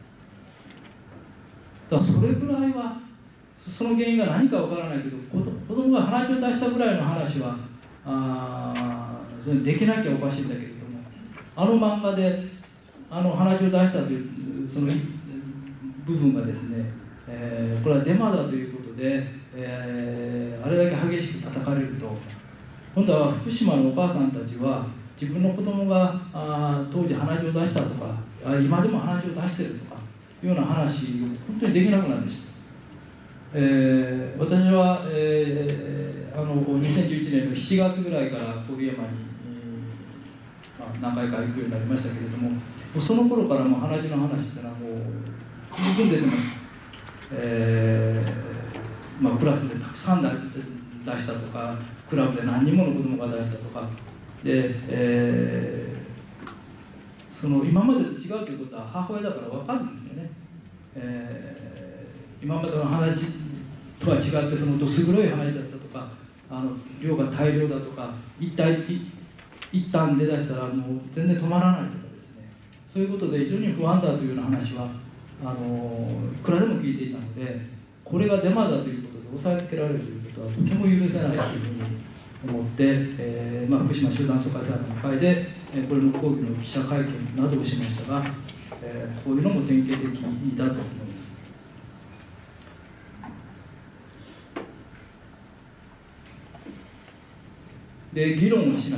だからそれぐらいは、その原因が何かわからないけど、子供が鼻血を出したぐらいの話はそれできなきゃおかしいんだけれども、漫画で鼻血を出したというその部分がですね、これはデマだということで、あれだけ激しく叩かれると、今度は福島のお母さんたちは自分の子供が当時鼻血を出したとか、今でも鼻血を出してるとかいうような話を本当にできなくなってしまう。私は、2011年の7月ぐらいから郡山に、何回か行くようになりましたけれども、その頃からも鼻血の話っていうのはもう十分出てました。クラスでたくさん出したとか、クラブで何人もの子供が出したとかで、今までと違うということは母親だから分かるんですよね。今までの話とは違って、どす黒い話だったとか、量が大量だとか、一旦出だしたらもう全然止まらないとかですね、そういうことで非常に不安だというような話はいくらでも聞いていたので、これがデマだということで押さえつけられるということはとても許せないというふうに思って、福島集団疎開裁判の会でこれの抗議の記者会見などをしましたが、こういうのも典型的だと思います。で、議論をしない。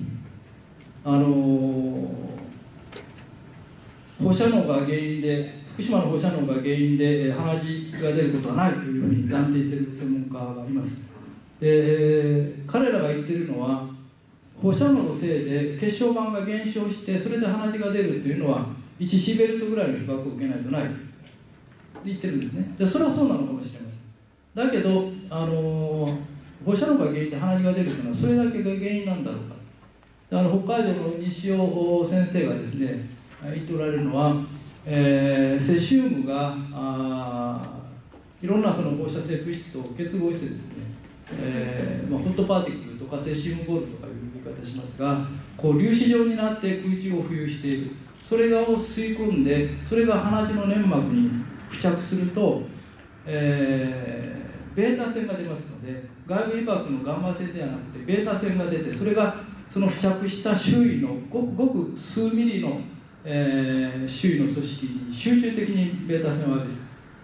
放射能が原因で、福島の放射能が原因で鼻血が出ることはないというふうに断定している専門家がいます。で、彼らが言っているのは、放射能のせいで血小板が減少して、それで鼻血が出るというのは1シーベルトぐらいの被爆を受けないとないと言ってるんですね。で、それはそうなのかもしれません。だけど放射能が原因で鼻血が出るというのはそれだけが原因なんだろうか。北海道の西尾先生がですね言っておられるのは、セシウムがいろんなその放射性物質と結合してですね、ホットパーティクルとかセシウムボールとかいう言い方しますが、こう粒子状になって空中を浮遊している。それを吸い込んで、それが鼻血の粘膜に付着すると、ベータ線が出ますので、外部被爆のガンマ線ではなくてベータ線が出て、それがその付着した周囲のごくごく数ミリの、周囲の組織に集中的にベータ線を浴び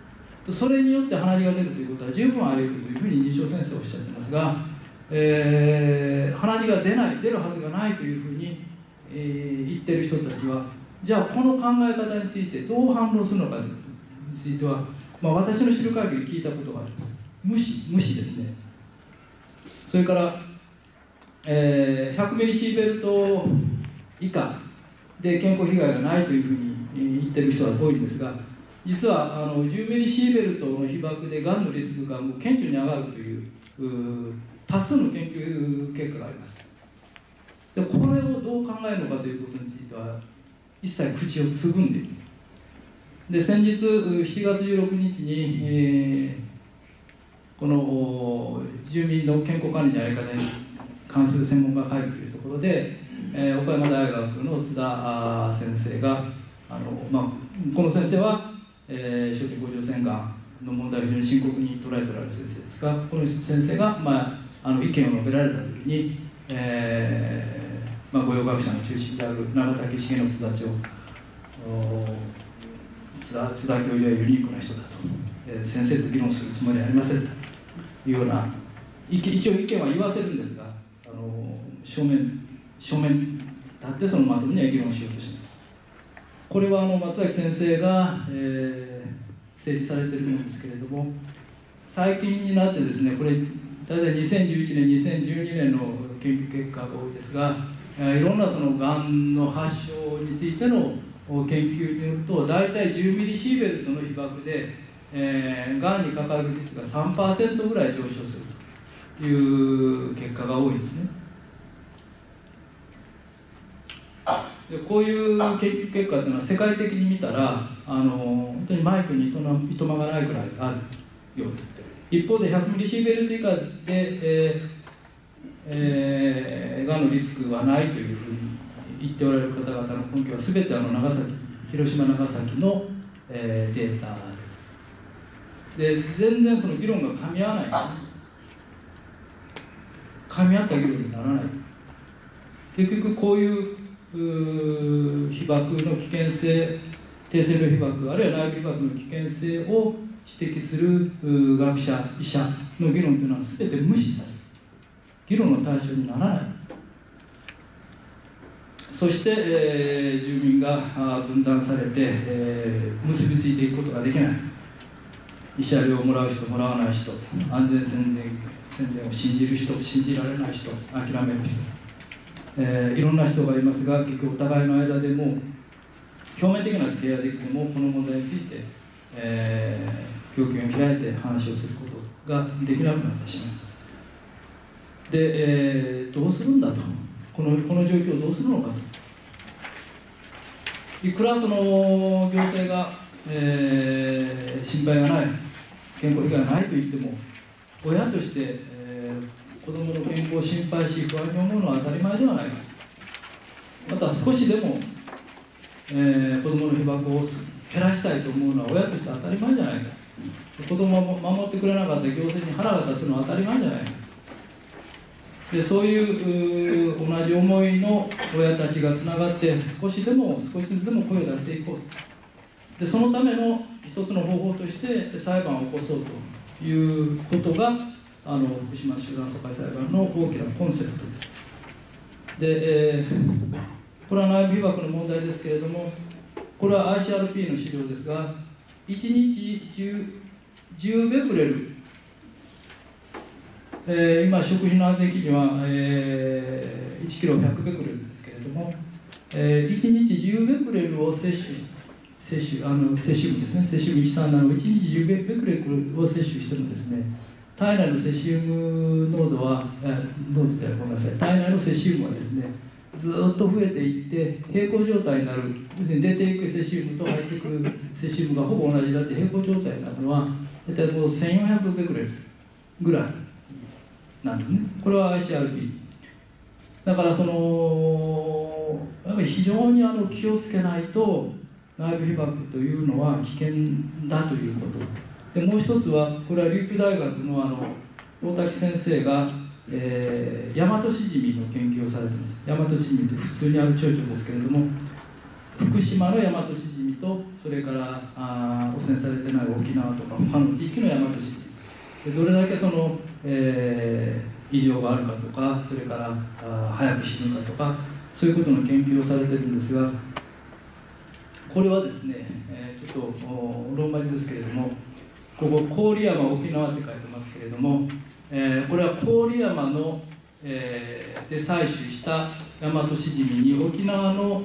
それによって鼻血が出るということは十分あり得るというふうに西尾先生はおっしゃってますが、鼻血が出るはずがないというふうに、言ってる人たちは、じゃあこの考え方についてどう反論するのかということについては、私の知る限り聞いたことがあります。無視ですね。それから、100ミリシーベルト以下で健康被害がないというふうに言ってる人は多いんですが、実は10ミリシーベルトの被曝でがんのリスクがもう顕著に上がるという多数の研究結果があります。でこれをどう考えるのかということについては一切口をつぐんでいます。で先日7月16日に、この住民の健康管理のやり方に関する専門家会議というところで、岡山大学の津田先生がこの先生は、初期甲状腺がんの問題を非常に深刻に捉えておられる先生ですが、この先生が、意見を述べられたときに、御用学者の中心である永田重信座長、津田教授はユニークな人だと、先生と議論するつもりはありませんというような、一応意見は言わせるんですが、正面立ってそのまとめには議論しようとしない。これは松崎先生が、整理されているんですけれども、最近になってですね、これ大体2011年2012年の研究結果が多いですが、いろんなそのがんの発症についての研究によると、大体10ミリシーベルトの被曝で、がんにかかるリスクが 3% ぐらい上昇するという結果が多いですね。でこういう研究結果というのは世界的に見たら本当にマイクにいとまがないぐらいあるようです。一方で100ミリシーベルト以下で、がんのリスクはないというふうに言っておられる方々の根拠は全て広島長崎の、データです。で全然その議論が噛み合わない、噛み合った議論にならない。結局こういう被曝の危険性、低線量被曝あるいは内部被曝の危険性を指摘する学者医者の議論というのは全て無視される、議論の対象にならない。そして、住民が分断されて、結びついていくことができない。慰謝料をもらう人もらわない人、安全宣伝を信じる人信じられない人、諦める人、いろんな人がいますが、結局お互いの間でも表面的な付き合いができてもこの問題について、胸襟を開いて話をすることができなくなってしまいます。で、どうするんだと、この状況をどうするのかと。いくらその行政が、心配がない、健康被害がないと言っても、親として、子どもの健康を心配し不安に思うのは当たり前ではないか。また少しでも、子どもの被曝を減らしたいと思うのは親として当たり前じゃないか。子どもを守ってくれなかった行政に腹が立つのは当たり前じゃないか。でそういう同じ思いの親たちがつながって少しずつでも声を出していこう。でそのための一つの方法として裁判を起こそうということが福島集団疎開裁判の大きなコンセプトです。で、これは内部被曝の問題ですけれども、これは ICRP の資料ですが、1日10ベクレル、今食品の安全基準は、1キロ100ベクレルですけれども、1日10ベクレルを摂取部ですね、セシウム137を1日10ベクレルを摂取してもですね、体内のセシウム濃度は、体内のセシウムはですね、ずっと増えていって平行状態になる。要するに出ていくセシウムと入ってくるセシウムがほぼ同じだって平行状態になるのは大体もう1400ベクレルぐらいなんですね。これは ICRP だからやっぱり非常に気をつけないと内部被曝というのは危険だということで、もう一つはこれは琉球大学の大滝先生が大和シジミの研究をされています。大和シジミって普通にある蝶々ですけれども、福島の大和シジミとそれからお汚染されてない沖縄とか他の地域の大和市でどれだけその、異常があるかとか、それから早く死ぬかとか、そういうことの研究をされてるんですが、これはですね、ちょっとローマ字ですけれども、ここ郡山沖縄って書いてますけれども、これは郡山の、で採取した大和シジミに沖縄の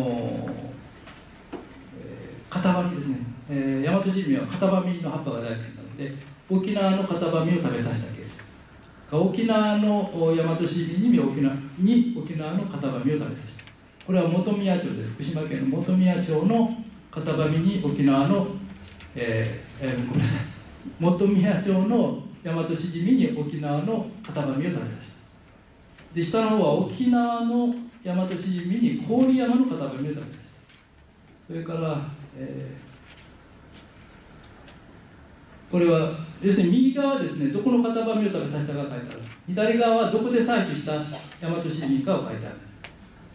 片葉ですね、大和シジミは片葉実の葉っぱが大好きなので、沖縄の片葉実を食べさせたケース。沖縄の大和シジミに沖縄の片葉実を食べさせた。これは本宮町で、福島県の本宮町の片葉実に沖縄の、ごめんなさい、本宮町の大和シジミに沖縄の片葉実を食べさせた。で、下の方は沖縄の大和シジミに郡山の片葉実を食べさせた。それから、これは要するに右側はですね、どこの片葉実を食べさせたか書いてある。左側はどこで採取した大和シジミかを書いてあるんです。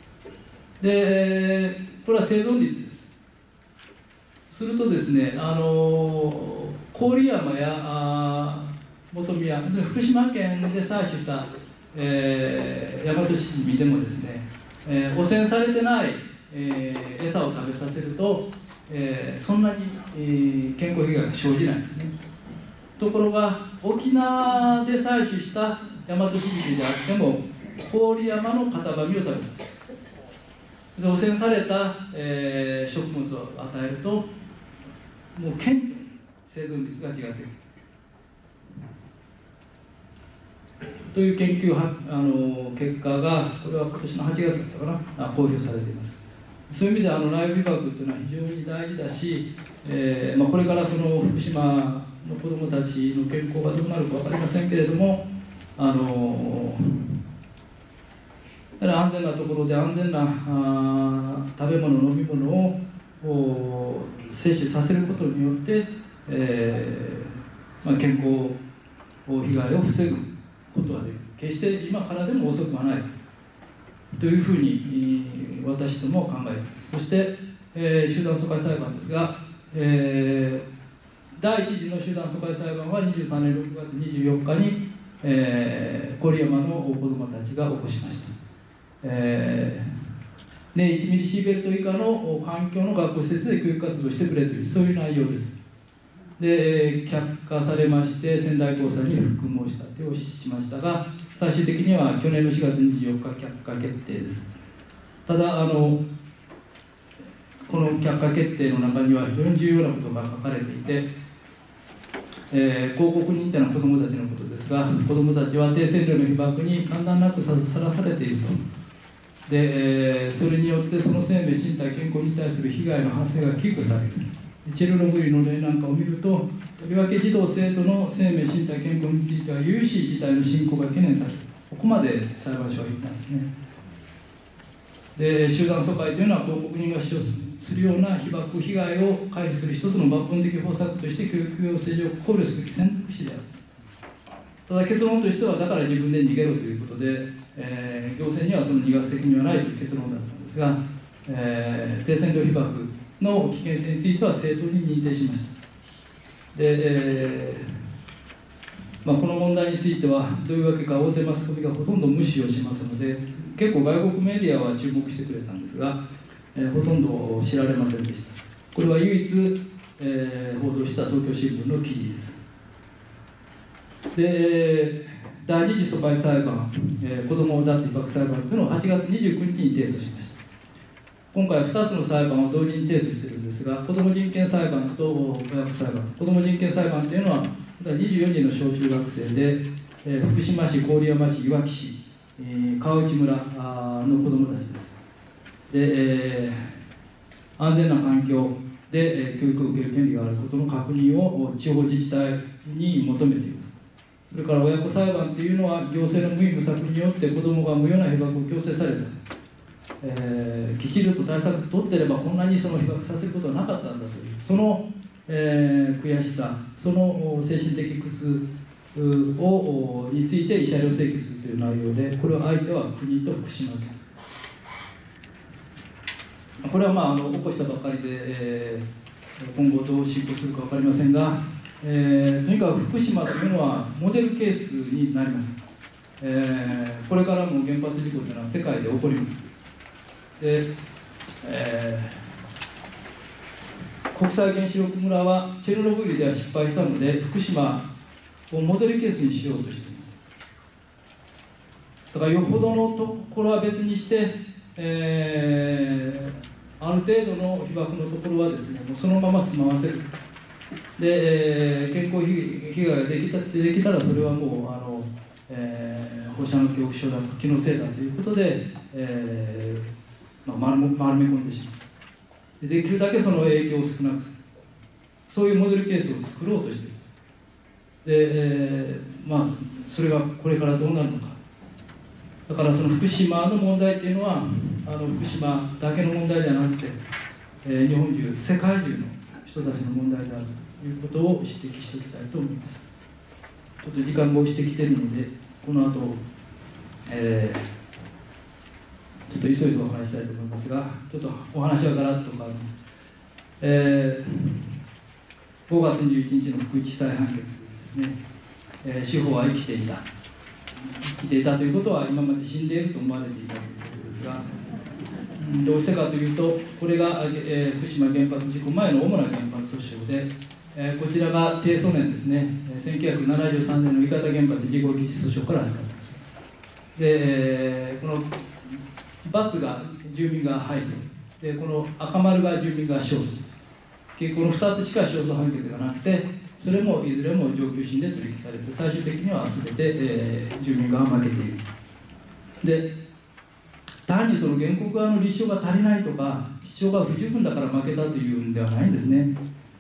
で、これは生存率です。するとですね、郡山や本宮、福島県で採取した大和シジミでもですね、汚染されてない、餌を食べさせると、そんなに、健康被害が生じないんですね。ところが沖縄で採取した大和シジミであっても郡山の片葉実を食べさせる。汚染された、食物を与えるともう顕著に生存率が違っているという研究結果が、これは今年の8月だったかな、公表されています。そういう意味で内部被曝というのは非常に大事だし、これからその福島の子どもたちの健康がどうなるか分かりませんけれども、安全なところで安全な食べ物、飲み物を摂取させることによって、健康被害を防ぐことができる。決して今からでも遅くはないというふうに私ども考えています。そして、集団疎開裁判ですが、第一次の集団疎開裁判は23年6月24日に、郡山の子どもたちが起こしました。1ミリシーベルト以下の環境の学校施設で教育活動をしてくれという、そういう内容です。で、却下されまして、仙台高裁に復申し立てをしましたが、最終的には去年の4月24日却下決定です。ただこの却下決定の中には非常に重要なことが書かれていて、広告認定の子どもたちのことですが、子どもたちは低線量の被曝に間断なくさらされていると。で、それによってその生命、身体、健康に対する被害の発生が危惧される。チェルノブイリの例なんかを見ると、とりわけ児童生徒の生命、身体、健康については有しい事態の進行が懸念される。ここまで裁判所は言ったんですね。で、集団疎開というのは広告人が主張するような被爆被害を回避する一つの抜本的方策として教育行政上考慮すべき選択肢である。ただ結論としては、だから自分で逃げろということで、行政にはその逃がす責任はないという結論だったんですが、低線量被爆の危険性については正当に認定しました。で、この問題についてはどういうわけか大手マスコミがほとんど無視をしますので、結構外国メディアは注目してくれたんですが、ほとんど知られませんでした。これは唯一、報道した東京新聞の記事です。で、第二次疎開裁判、子ども脱被爆裁判というのを8月29日に提訴しました。今回は2つの裁判を同時に提訴しているんですが、子ども人権裁判と親子裁判。子ども人権裁判というのは24人の小中学生で、福島市、郡山市、いわき市、川内村の子どもたちです。で、安全な環境で教育を受ける権利があることの確認を地方自治体に求めています。それから親子裁判というのは行政の無為無策によって子どもが無用な被爆を強制された、きちりと対策を取っていればこんなにその被爆させることはなかったんだというその、悔しさ、その精神的苦痛について慰謝料請求するという内容で、これは相手は国と福島県。これは起こしたばっかりで、 今後どう進行するか分かりませんが、とにかく福島というのはモデルケースになります。これからも原発事故というのは世界で起こります。で、国際原子力村はチェルノブイリでは失敗したので、福島をモデルケースにしようとしています。だからよほどのところは別にして、ある程度の被爆のところはですね、もうそのまま住まわせる。で、健康被害ができたらそれはもう放射能恐怖症だとか気のせいだということで、丸め込んでしまう。できるだけその影響を少なくする、そういうモデルケースを作ろうとしています。で、それがこれからどうなるのか。だからその福島の問題っていうのは福島だけの問題ではなくて、日本中世界中の人たちの問題であるということを指摘しておきたいと思います。ちょっと時間が押してきているので、この後、ちょっと急いでお話したいと思いますが、ちょっとお話はガラッと変わります。5月21日の福井地裁判決ですね、司法は生きていたということは今まで死んでいると思われていたということですが、どうしてかというと、これが、福島原発事故前の主な原発訴訟で、こちらが提訴年ですね、1973年の伊方原発事故起訴訴訟から始まります。で、この×が住民が敗訴で、この赤丸が住民が勝訴です。結局この2つしか勝訴判決がなくて、それもいずれも上級審で取引されて、最終的には全て、住民側が負けている。で、単にその原告側の立証が足りないとか、主張が不十分だから負けたというんではないんですね。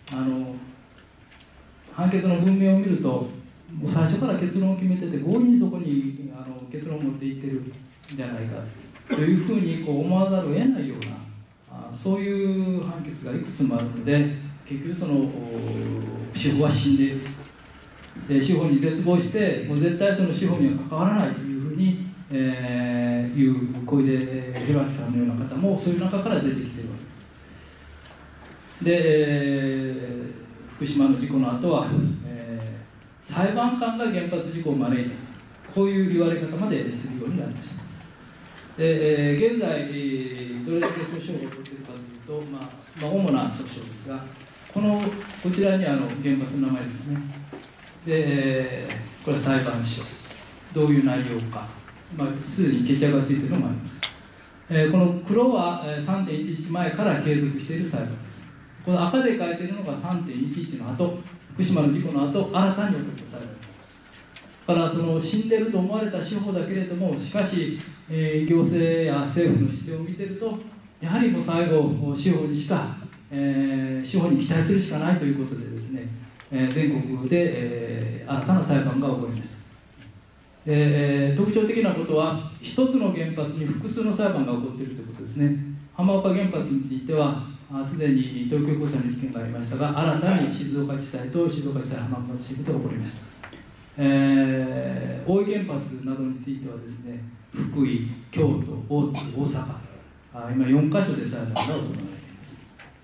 判決の文明を見ると、もう最初から結論を決めてて、強引にそこに結論を持っていってるんじゃないかというふうに思わざるを得ないような、そういう判決がいくつもあるので、結局その司法は死んでいる。で、司法に絶望して、もう絶対その司法には関わらないというふうに、いう小出弘明さんのような方もそういう中から出てきているわけです。で、福島の事故の後は、裁判官が原発事故を招いたと、こういう言われ方までするようになりました。で、現在どれだけ訴訟を起こっているかというと、主な訴訟ですが、こちらに原発の名前ですね。で、これは裁判所、どういう内容か、すでに決着がついているのもあります。この黒は 3.11 前から継続している裁判です。この赤で書いているのが 3.11 の後、福島の事故の後、新たに起こった裁判です。だからその死んでいると思われた司法だけれども、しかし、行政や政府の姿勢を見ていると、やはりもう最後、司法に期待するしかないということでですね、全国で、新たな裁判が起こりました。特徴的なことは、一つの原発に複数の裁判が起こっているということですね。浜岡原発については、すでに東京高裁の事件がありましたが、新たに静岡地裁と静岡地裁浜松支部で起こりました。大井原発などについてはですね、福井、京都、大津、大阪、今4カ所で裁判が行われています。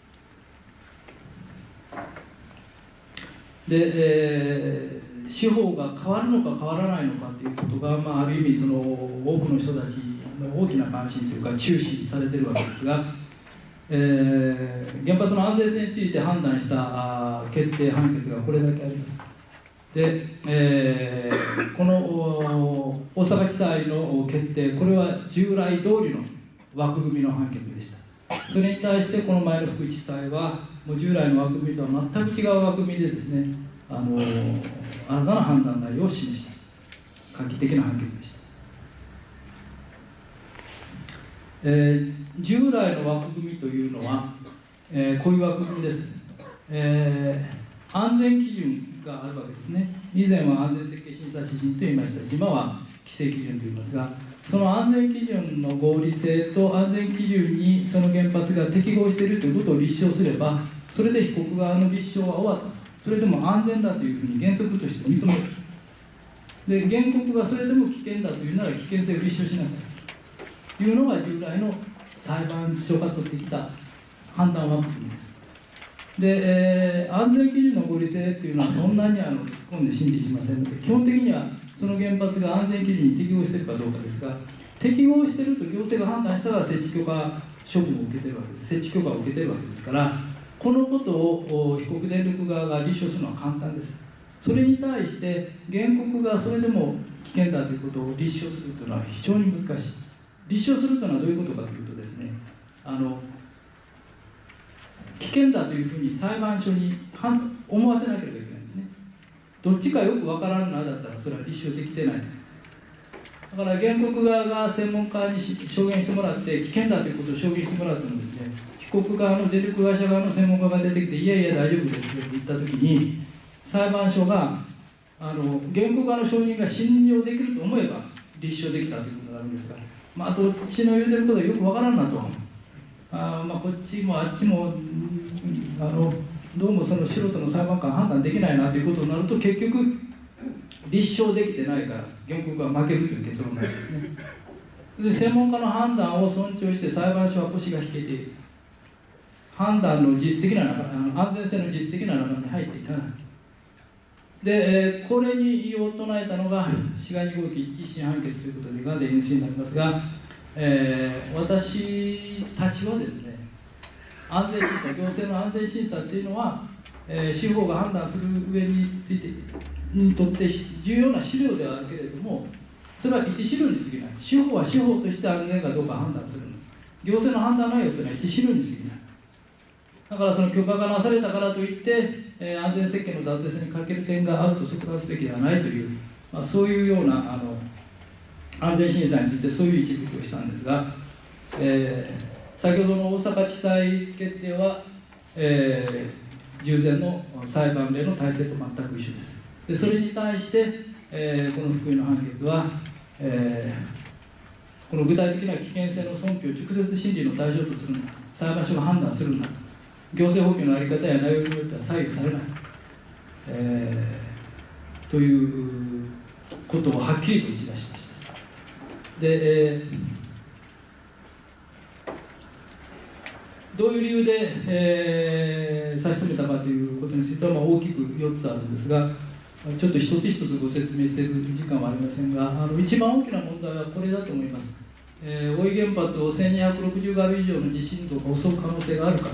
で、司法が変わるのか変わらないのかということが、ある意味その多くの人たちの大きな関心というか注視されているわけですが、原発の安全性について判断した決定判決がこれだけあります。で、この大阪地裁の決定、これは従来通りの枠組みの判決でした。それに対してこの前の福井地裁はもう従来の枠組みとは全く違う枠組みでですね、新たな判断内容を示した画期的な判決でした。従来の枠組みというのは、こういう枠組みです。安全基準があるわけですね。以前は安全設計審査指針と言いましたし、今は規制基準と言いますが、その安全基準の合理性と安全基準にその原発が適合しているということを立証すれば、それで被告側の立証は終わった。それでも安全だというふうに原則として認める。で、原告がそれでも危険だというなら危険性を立証しなさいというのが従来の裁判所が取ってきた判断枠組みです。 で、安全基準の合理性っていうのはそんなに突っ込んで審理しませんので、基本的にはその原発が安全基準に適合しているかどうかですが、適合していると行政が判断したら設置許可処分を受けているわけです。設置許可を受けているわけですから、このことを被告電力側が立証するのは簡単です。それに対して原告がそれでも危険だということを立証するというのは非常に難しい。立証するというのはどういうことかというとですね、危険だというふうに裁判所に思わせなければいけないんですね。どっちかよくわからんのだったらそれは立証できてない。だから原告側が専門家に証言してもらって危険だということを証言してもらってもですね、被告側の電力会社側の専門家が出てきていやいや大丈夫ですよと言ったときに、裁判所が原告側の証人が信用できると思えば立証できたということがあるんですが、どっちの言うてることはよくわからんなと。こっちもあっちもどうもその素人の裁判官判断できないなということになると、結局立証できてないから原告は負けるという結論なんですね。で、専門家の判断を尊重して裁判所は腰が引けている。判断の実質的な安全性の実質的な中に入っていかない。で、これに異を唱えたのが滋賀2号機一審判決ということでが電子になりますが、私たちはですね、安全審査、行政の安全審査というのは、司法が判断する上についてにとって重要な資料ではあるけれども、それは一資料に過ぎない。司法は司法として安全かどうか判断するの。行政の判断内容というのは一資料に過ぎない。だからその許可がなされたからといって、安全設計の妥当性に欠ける点があると即断すべきではないという、そういうような安全審査についてそういう位置づけをしたんですが、先ほどの大阪地裁決定は、従前の裁判例の体制と全く一緒です。で、それに対して、この福井の判決は、この具体的な危険性の尊重を直接審理の対象とするんだと、裁判所が判断するんだと、行政法規の在り方や内容によっては左右されない、ということをはっきりと打ち出しました。で、どういう理由で、差し止めたかということについては、大きく4つあるんですが、ちょっと一つ一つご説明している時間はありませんが、一番大きな問題はこれだと思います。大井原発を1260ガル以上の地震動が襲う可能性があるか。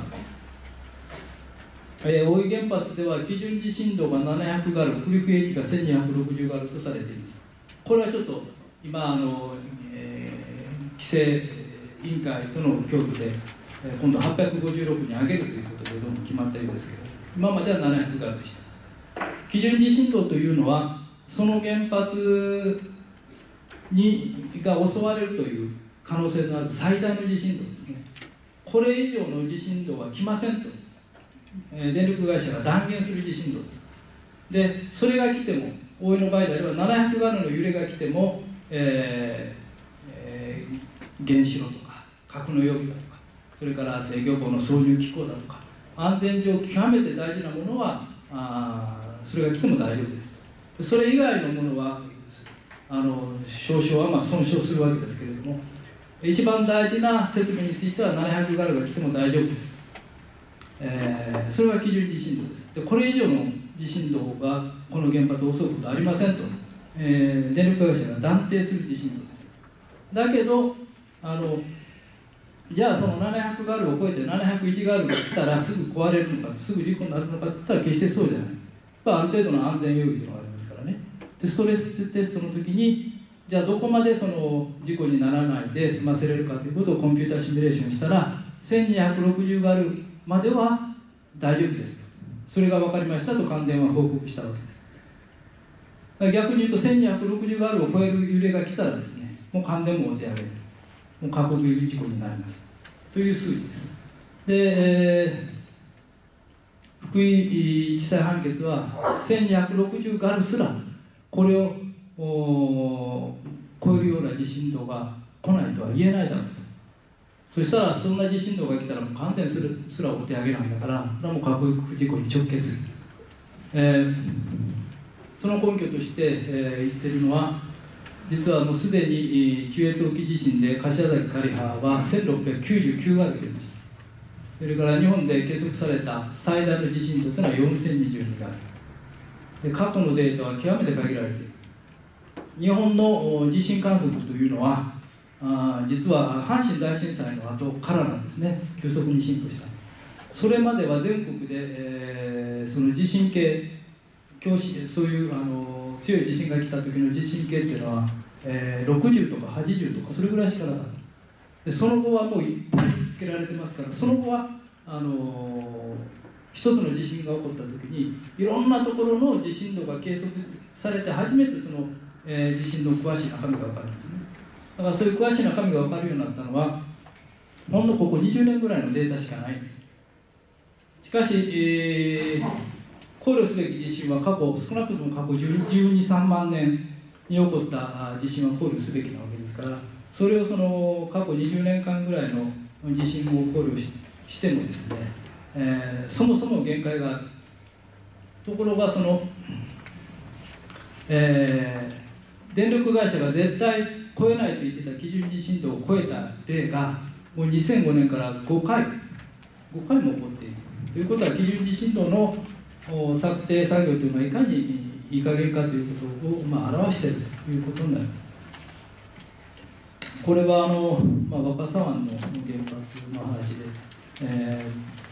大井原発では基準地震動が700ガル、クリフ H が1260ガルとされています。これはちょっと今規制委員会との協議で今度856に上げるということでどうも決まったようですけど、今までは700ガルでした。基準地震動というのはその原発が襲われるという可能性のある最大の地震動ですね。これ以上の地震動は来ませんと、電力会社が断言する地震動です。で、それが来ても、大井の場合であれば700ガルの揺れが来ても、原子炉とか格納容器だとか、それから制御棒の操縦機構だとか、安全上極めて大事なものはそれが来ても大丈夫ですと。それ以外のものは少々は損傷するわけですけれども、一番大事な設備については700ガルが来ても大丈夫です。それが基準地震動です。で、これ以上の地震動がこの原発を襲うことはありませんと、電力会社が断定する地震動です。だけどじゃあその700ガルを超えて701ガルが来たらすぐ壊れるのか、すぐ事故になるのかって言ったら決してそうじゃない。ある程度の安全要因というのがありますからね。で、ストレステストの時にじゃあどこまでその事故にならないで済ませれるかということをコンピューターシミュレーションしたら1260ガルまでは大丈夫です。それが分かりましたと関電は報告したわけです。逆に言うと1260ガルを超える揺れが来たらですね、もう関電もお手上げで、もう過酷事故になりますという数字です。で、福井地裁判決は1260ガルすらこれを超えるような地震動が来ないとは言えないだろうと。そしたらそんな地震動が来たらもう関電すらお手上げなんだから、これはもう過酷事故に直結する。その根拠として、言ってるのは、実はもうすでに中越沖地震で柏崎刈羽は1699ガル入れました。 それから日本で計測された最大の地震というのは4022がある。で過去のデータは極めて限られている。日本の地震観測というのは実は阪神大震災の後からなんですね、急速に進歩した。それまでは全国で、その地震計そういう強い地震が来た時の地震計っていうのは、60とか80とかそれぐらいしかなかった。でその後はもういっぱいつけられてますから、その後は一つの地震が起こった時にいろんなところの地震度が計測されて初めてその、地震の詳しい中身が分かるんですね。だからそういう詳しい中身が分かるようになったのはほんのここ20年ぐらいのデータしかないんです。しかし、考慮すべき地震は少なくとも過去12、3万年に起こった地震は考慮すべきなわけですから、それをその過去20年間ぐらいの地震を考慮してもですね、そもそも限界がある。ところがその、電力会社が絶対超えないと言ってた基準地震動を超えた例がもう2005年から5回も起こっている。ということは基準地震動の策定作業というのはいかにいい加減かということを、表しているということになります。これは若狭湾の原発の話で、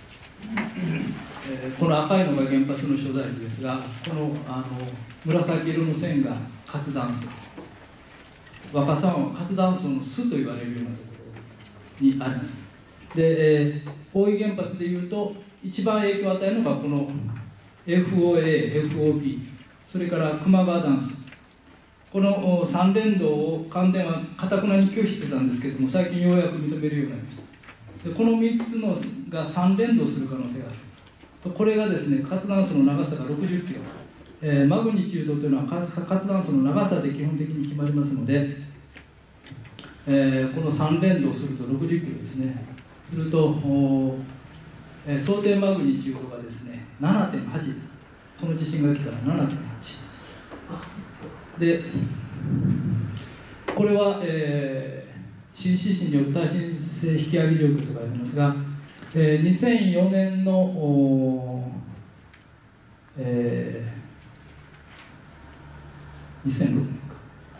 この赤いのが原発の所在地ですが、この紫色の線が活断層、若狭湾は活断層の巣と言われるようなところにあります。で、大井原発でいうと一番影響を与えるのがこの FOA、FOB、それから球磨川断層、この3連動を関電はかたくなに拒否してたんですけれども、最近ようやく認めるようになりました。でこの3つのが3連動する可能性がある。これがですね、活断層の長さが60キロ、マグニチュードというのは活断層の長さで基本的に決まりますので、この3連動すると60キロですね。すると想定マグニチュードがですね 7.8 です。この地震が来たら 7.8 で、これは、新指針による耐震性引き上げ状況と書いてますが、2004年の2006年か、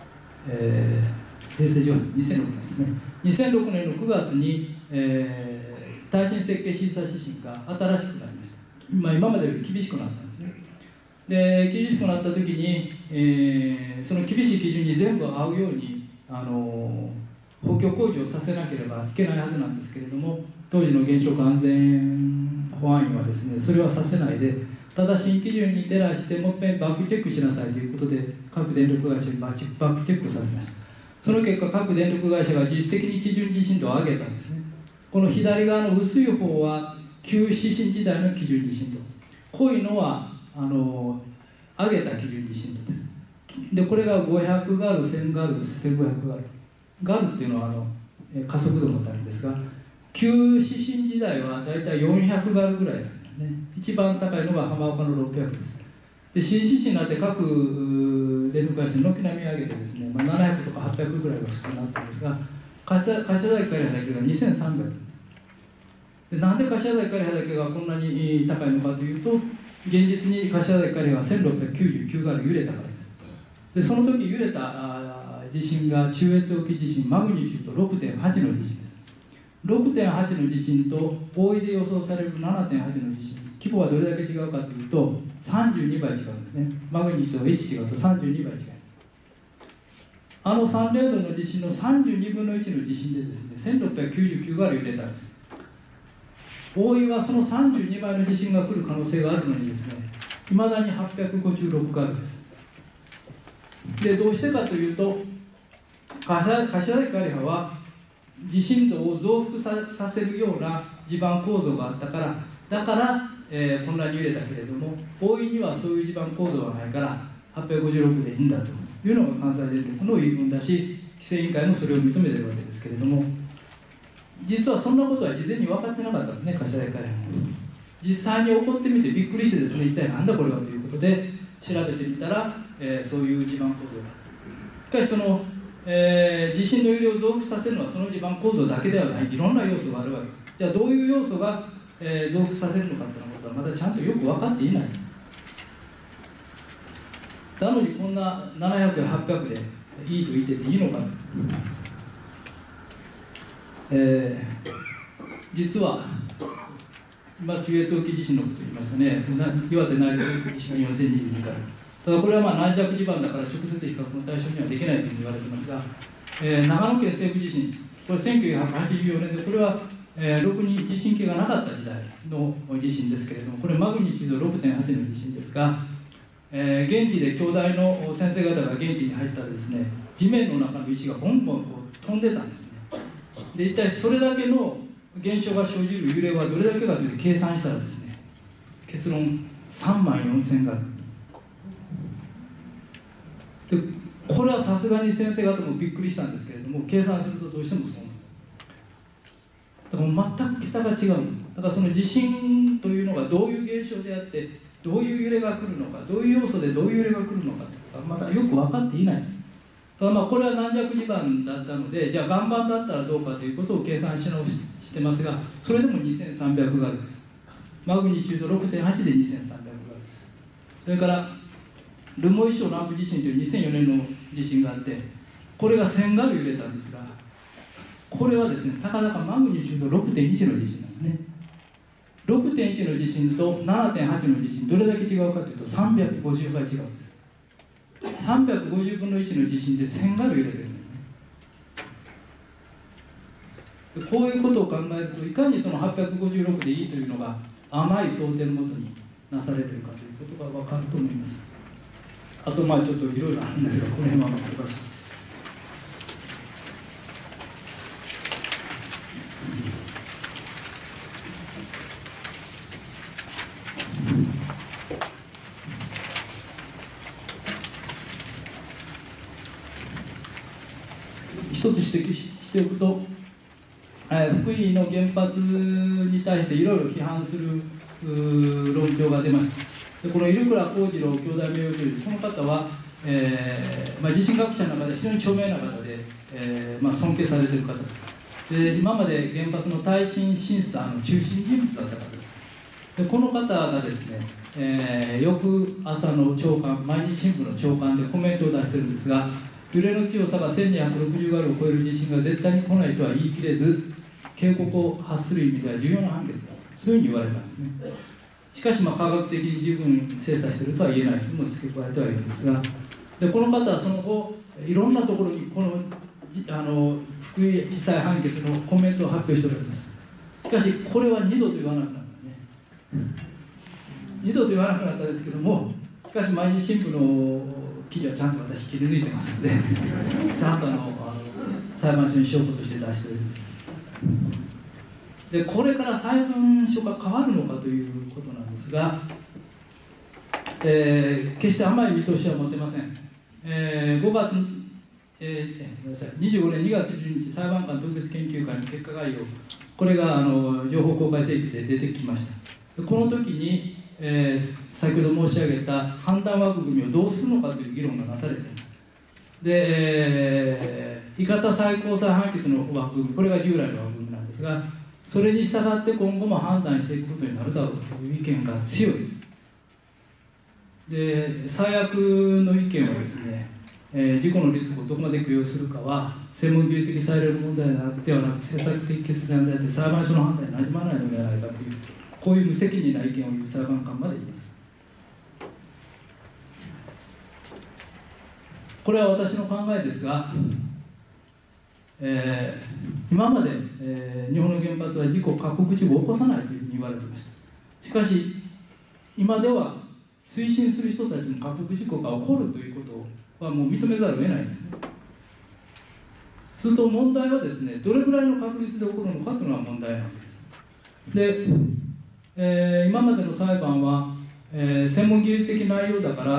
平成18年、2006年ですね。2006年の9月に、耐震設計審査指針が新しくなりました。今までより厳しくなったんですね。で、厳しくなった時に、その厳しい基準に全部合うように補強工事をさせなければいけないはずなんですけれども、当時の原子力安全保安院はですね、それはさせないで、ただ新基準に照らしてもっぺんバックチェックしなさいということで、各電力会社にバックチェックをさせました。その結果、各電力会社が実質的に基準地震度を上げたんですね。この左側の薄い方は旧指針時代の基準地震度、濃いのは上げた基準地震度です。でこれが500ガル、1000ガル、1500ガル。ガルっていうのは加速度の単位ですが、旧指針時代はだいたい400ガルぐらいだったんですね。一番高いのが浜岡の600です。で新指針になって各電力会社軒並み上げてですね、700とか800ぐらいが普通になったんですが、柏崎刈羽だけが2300で、なんで柏崎刈羽だけがこんなに高いのかというと、現実に柏崎刈羽は1699ガル揺れたからです。でその時揺れた地震が中越沖地震マグニチュード 6.8 の地震です。6.8 の地震と大井で予想される 7.8 の地震、規模はどれだけ違うかというと32倍違うんですね。マグニチュードが1違うと32倍違います。3連動の地震の32分の1の地震でですね、1699ガル揺れたんです。大井はその32倍の地震が来る可能性があるのにですね、いまだに856ガルです。でどうしてかというと、柏崎刈羽は地震動を増幅させるような地盤構造があったから、こんなに揺れたけれども、大井にはそういう地盤構造がないから856でいいんだというのが関西電力の言い分だし、規制委員会もそれを認めているわけですけれども、実はそんなことは事前に分かってなかったんですね、柏崎刈羽も。実際に起こってみてびっくりしてですね、一体なんだこれはということで調べてみたら、そういう地盤構造があった。しかしその地震の揺れを増幅させるのはその地盤構造だけではない、いろんな要素があるわけです。じゃあどういう要素が増幅させるのかということはまだちゃんとよく分かっていない。なのにこんな700や800でいいと言ってていいのかと。実は今中越沖地震のこと言いましたね。岩手内陸沖地震が4022回。ただこれは軟弱地盤だから直接比較の対象にはできないというふうに言われていますが、長野県西部地震、これ1984年で、これは、ろくに地震計がなかった時代の地震ですけれども、これマグニチュード 6.8 の地震ですが、現地で兄弟の先生方が現地に入ったらですね、地面の中の石がボンボンこう飛んでたんですね。で一体それだけの現象が生じる揺れはどれだけかというと計算したらですね、結論34000ガルで、これはさすがに先生方もびっくりしたんですけれども、計算するとどうしてもそうなる。だから全く桁が違うんです。だからその地震というのがどういう現象であって、どういう揺れが来るのか、どういう要素でどういう揺れが来るのかというか、まだよく分かっていない。ただこれは軟弱地盤だったので、じゃあ岩盤だったらどうかということを計算してますが、それでも2300ガルです。マグニチュード 6.8 で2300ガルです。それから留萌市南部地震という2004年の地震があって、これが1000ガル揺れたんですが、これはですね、たかだかマグニチュード 6.1 の地震なんですね。6.1 の地震と 7.8 の地震、どれだけ違うかというと350倍違うんです。350分の1の地震で1000ガル揺れてるんですね。こういうことを考えると、いかにその856でいいというのが甘い想定のもとになされているかということが分かると思います。あとちょっといろいろあるんですが、この辺は飛ばします。一つ指摘しておくと、福井の原発に対していろいろ批判する論調が出ました。でこの入倉幸次郎兄弟名誉教授、この方は、地震学者の中で非常に著名な方で、尊敬されている方です。で今まで原発の耐震審査の中心人物だった方です。でこの方がですね、翌朝の朝刊、毎日新聞の朝刊でコメントを出しているんですが、揺れの強さが1260ガルを超える地震が絶対に来ないとは言い切れず、警告を発する意味では重要な判決だ、そういうふうに言われたんですね。しかし科学的に十分精査しているとは言えないとも付け加えてはいるんですが、でこの方はその後いろんなところにこの福井地裁判決のコメントを発表しております。しかしこれは二度と言わなくなったね、二度と言わなくなったですけども、しかし毎日新聞の記事はちゃんと私切り抜いてますのでちゃんと裁判所に証拠として出しております。でこれから裁判所が変わるのかということなんですが、決して甘い見通しは持てません。5月25年2月12日裁判官特別研究会の結果概要、これが情報公開請求で出てきました。この時に、先ほど申し上げた判断枠組みをどうするのかという議論がなされています。で、伊方最高裁判決の枠組み、これが従来の枠組みなんですが、それに従って今後も判断していくことになるだろうという意見が強いです。で、最悪の意見はですね、事故のリスクをどこまで許容するかは専門技術的裁量の問題ではなく政策的決断であって裁判所の判断になじまないのではないかという、こういう無責任な意見を言う裁判官までいます。これは私の考えですが、今まで、日本の原発は過酷事故を起こさないというふうに言われていました。しかし今では推進する人たちの過酷事故が起こるということはもう認めざるを得ないんですね。すると問題はですね、どれぐらいの確率で起こるのかというのが問題なんです。で、今までの裁判は、専門技術的内容だから、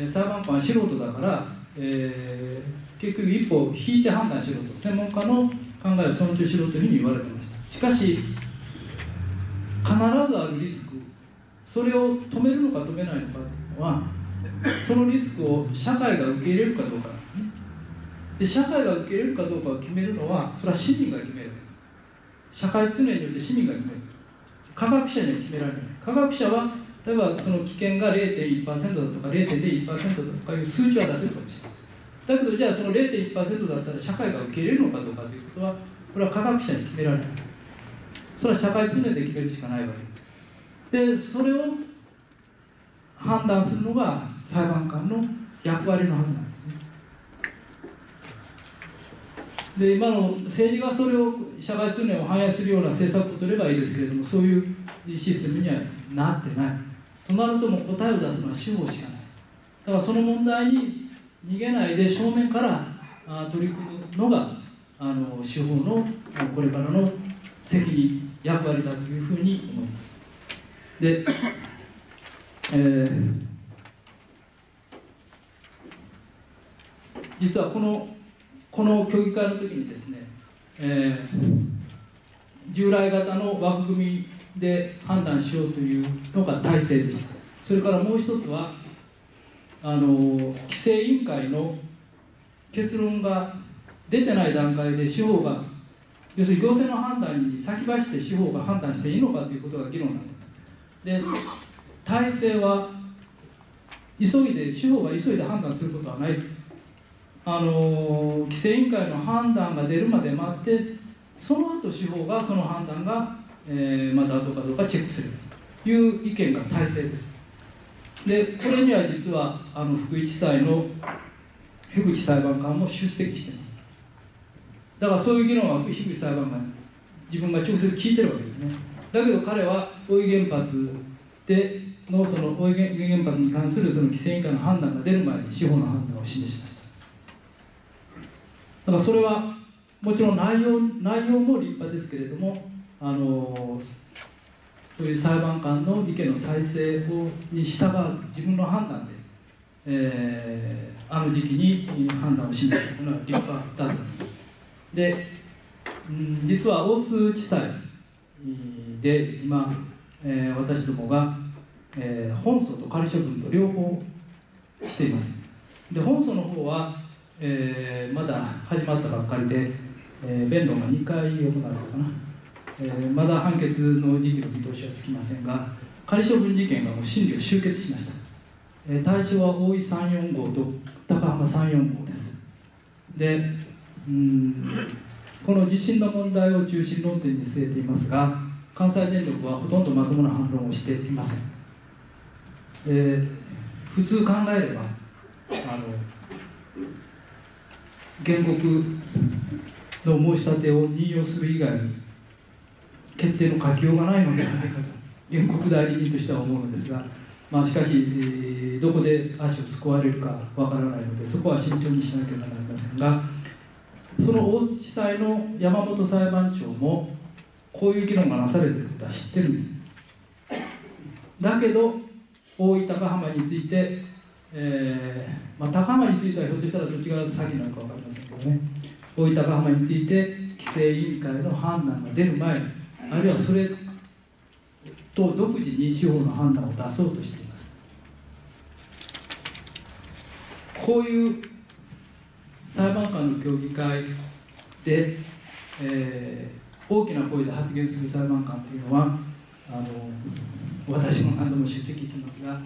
裁判官は素人だから、結局一歩引いて判断しろと、専門家の考えを尊重しろというふうに言われていました。しかし必ずあるリスク、それを止めるのか止めないのかというのは、そのリスクを社会が受け入れるかどうかなんですね。で、社会が受け入れるかどうかを決めるのは、それは市民が決める。社会通念によって市民が決める。 科学者には決められない。科学者は例えばその危険が 0.1% だとか 0.01% だとかいう数字は出せるかもしれない。だけどじゃあその 0.1% だったら社会が受け入れるのかどうかということはこれは科学者に決められない。それは社会通念で決めるしかないわけで、それを判断するのが裁判官の役割のはずなんですね。で今の政治がそれを社会通念を反映するような政策を取ればいいですけれども、そういうシステムにはなってないとなると、もう答えを出すのは司法しかない。だからその問題に逃げないで正面から取り組むのが司法のこれからの責任役割だというふうに思います。で、実はこの協議会の時にですね、従来型の枠組みで判断しようというのが体制でした。それからもう一つは規制委員会の結論が出てない段階で司法が、要するに行政の判断に先走って司法が判断していいのかということが議論になっています。で、体制は司法が急いで判断することはない。規制委員会の判断が出るまで待って、その後司法がその判断が、また後かどうかチェックするという意見が体制です。で、これには実は福井地裁の樋口裁判官も出席しています。だからそういう議論は樋口裁判官自分が直接聞いてるわけですね。だけど彼は大井原発でのその大井原発に関するその規制委員会の判断が出る前に司法の判断を示しました。だからそれはもちろん内容も立派ですけれども、そういう裁判官の意見の体制に従わず自分の判断で、あの時期に判断を示したというのは立派だと思います。で、実は大津地裁で今、私どもが、本訴と仮処分と両方しています。で、本訴の方は、まだ始まったばっかりで、弁論が2回行われたかな。まだ判決の時期の見通しはつきませんが、仮処分事件がもう審理を終結しました。対象は大井345号と高浜345号です。で、この地震の問題を中心論点に据えていますが、関西電力はほとんどまともな反論をしていません。普通考えれば原告の申し立てを引用する以外に決定の書きようがないのではないかと原告代理人としては思うのですが、しかしどこで足をすくわれるかわからないので、そこは慎重にしなければなりませんが、その大津地裁の山本裁判長もこういう議論がなされていることは知ってるんです。だけど大井高浜について、高浜についてはひょっとしたらどっちが先なのか分かりませんけどね、大井高浜について規制委員会の判断が出る前に、あるいはそれと独自に司法の判断を出そうとしています。こういう裁判官の協議会で、大きな声で発言する裁判官というのは私も何度も出席していますが、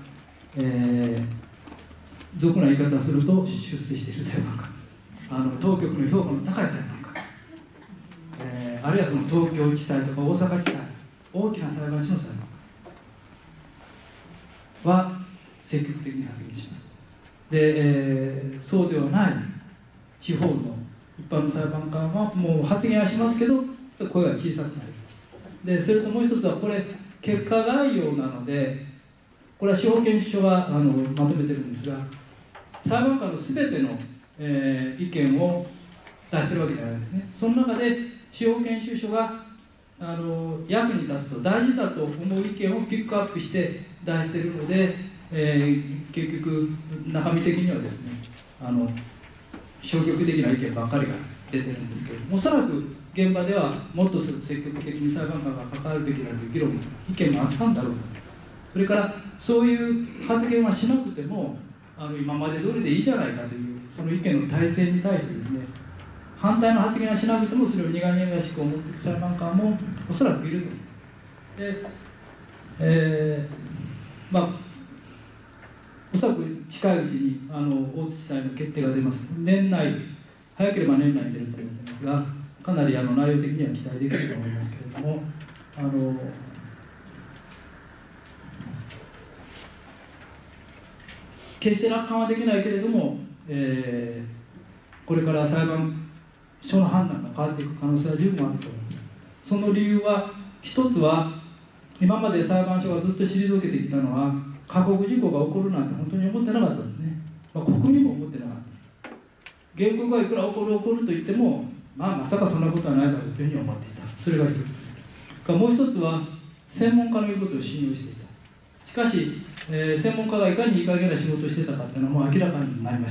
俗な言い方をすると出世している裁判官、当局の評価の高い裁判官、あるいはその東京地裁とか大阪地裁、大きな裁判所の裁判官は積極的に発言します。で、そうではない地方の一般の裁判官はもう発言はしますけど声が小さくなります。で、それともう一つはこれ結果概要なので、これは司法研修所がまとめてるんですが、裁判官の全ての、意見を出してるわけじゃないんですね。その中で司法研修所が役に立つと大事だと思う意見をピックアップして出しているので、結局中身的にはですね消極的な意見ばっかりが出てるんですけれども、おそらく現場ではもっと積極的に裁判官が関わるべきだという議論も意見もあったんだろうと思います。それからそういう発言はしなくても今まで通りでいいじゃないかというその意見の体制に対してですね、反対の発言はしなくてもそれを苦々しく思っている裁判官もおそらくいると思います。 で、おそらく近いうちに大津地裁の決定が出ます。年内、早ければ年内に出ると思ってますが、かなり内容的には期待できると思いますけれども、決して楽観はできないけれども、これから裁判所の判断が変わっていく可能性は十分あると思います。その理由は、一つは、今まで裁判所がずっと退けてきたのは、過酷事故が起こるなんて本当に思ってなかったんですね。国民も思ってなかった。原告がいくら起こると言っても、まさかそんなことはないだろうというふうに思っていた。それが一つです。もう一つは、専門家の言うことを信用していた。しかし、専門家がいかにいい加減な仕事をしていたかというのはもう明らかになりました。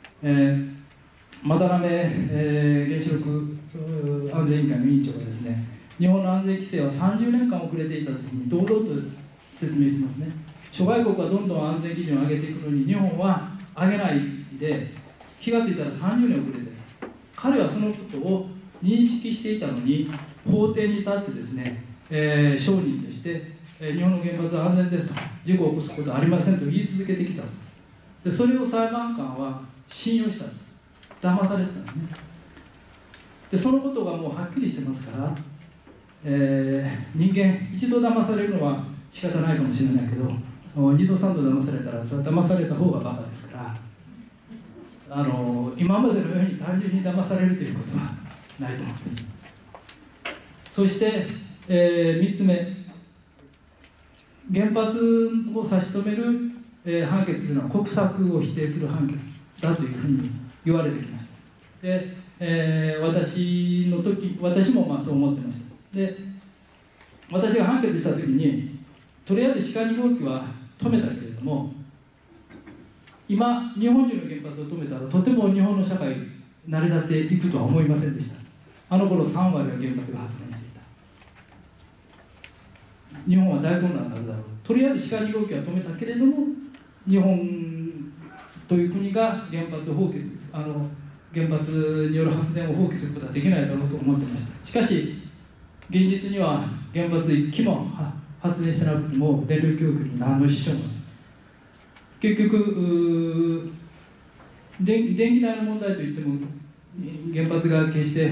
渡辺、原子力安全委員会の委員長がですね、日本の安全規制は30年間遅れていたというふうに堂々と説明してますね。諸外国はどんどん安全基準を上げていくのに、日本は上げないで、気がついたら30年遅れていた。彼はそのことを認識していたのに、法廷に立ってですね、証人として、日本の原発は安全ですと、事故を起こすことはありませんと言い続けてきた。でそれを裁判官は信用した。騙されてたんですね。でそのことがもうはっきりしてますから、人間一度騙されるのは仕方ないかもしれないけど、二度三度騙されたらそれは騙された方がバカですから、今までのように単純に騙されるということはないと思います。そして、3つ目、原発を差し止める、判決というのは国策を否定する判決だというふうに言われてきました。で、私もそう思ってました。で、私が判決したときに、とりあえず鹿2号機は止めたけれども、今、日本中の原発を止めたら、とても日本の社会、成り立っていくとは思いませんでした。あの頃3割は原発が発電していた。日本は大混乱になるだろう。とりあえず鹿2号機は止めたけれども、日本という国が原発を放棄原発による発電を放棄することはできないだろうと思ってました。しかし現実には原発1基も発電してなくても電力供給に何の支障もない。結局電気代の問題といっても原発が決して、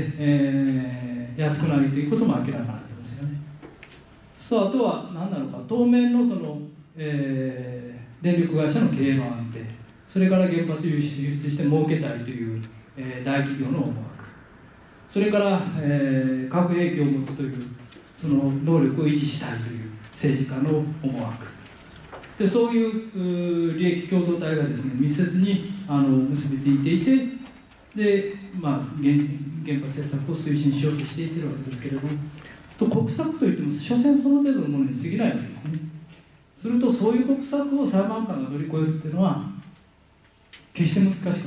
安くないということも明らかになってますよね。そうあとは何なのか、当面の電力会社の経営の安定、それから原発輸出して儲けたいという大企業の思惑、それから、核兵器を持つというその能力を維持したいという政治家の思惑で、そういう利益共同体がですね密接に結びついていて、で、原発政策を推進しようとしているわけですけれども、国策といっても所詮その程度のものに過ぎないわけですね。するとそういう国策を裁判官が乗り越えるっていうのは決して難しくない。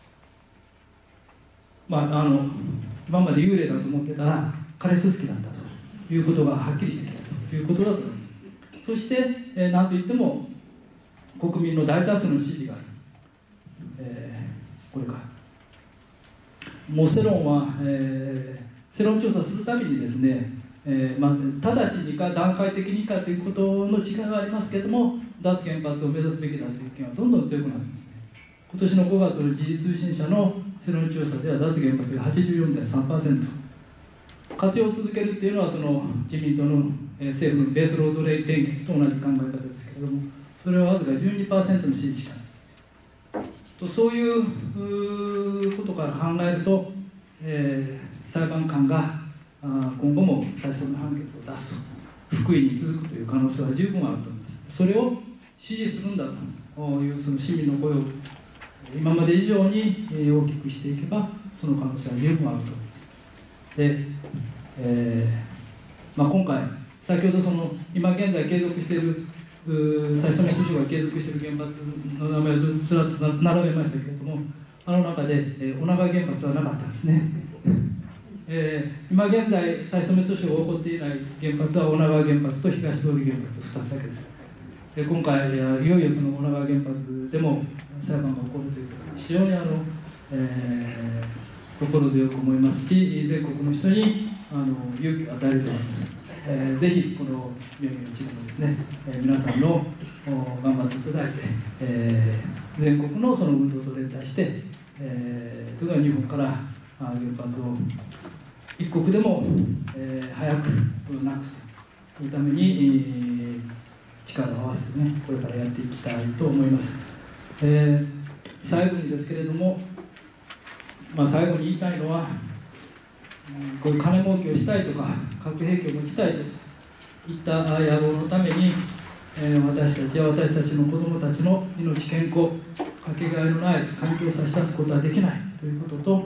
今まで幽霊だと思ってたらカレス好きだったということがはっきりしてきたということだと思います。そして、何といっても国民の大多数の支持がある、これかもう世論は、世論調査するたびにですね、直ちにか段階的にかということの違いがありますけれども、脱原発を目指すべきだという意見はどんどん強くなっていますね。今年の5月の時事通信社の世論調査では脱原発が 84.3%、 活用を続けるっていうのはその自民党の政府のベースロードレイ電源と同じ考え方ですけれども、それはわずか 12% の支持しかないと。そういうことから考えると、裁判官が今後も最初の判決を出すと、福井に続くという可能性は十分あると思います。それを支持するんだというその市民の声を今まで以上に大きくしていけば、その可能性は十分あると思います。で、今回先ほど今現在継続している差し止め訴訟が継続している原発の名前をずらっと並べましたけれども、あの中で女川原発はなかったんですね。今現在差し止め訴訟が起こっていない原発は女川原発と東通原発2つだけです。で今回いよいよその女川原発でも裁判が起こるということで、非常に心強く思いますし、全国の人に勇気を与えると思います。 ぜひこの宮城の地区のですね、皆さんの頑張っていただいて、全国のその運動と連帯して、というか日本から原発を一国でも、早くなくすというために、力を合わせてね、これからやっていきたいと思います。最後にですけれども、最後に言いたいのは、こういう金儲けをしたいとか核兵器を持ちたいといった野望のために、私たちや私たちの子どもたちの命健康かけがえのない環境を差し出すことはできないということと、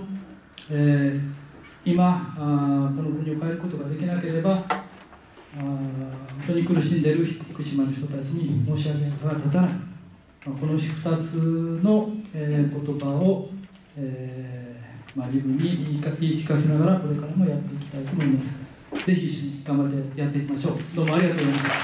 今この国を変えることができなければ本当に苦しんでいる福島の人たちに申し訳が立たない、この2つの言葉を自分に言い聞かせながらこれからもやっていきたいと思います。ぜひ一緒に頑張ってやっていきましょう。どうもありがとうございました。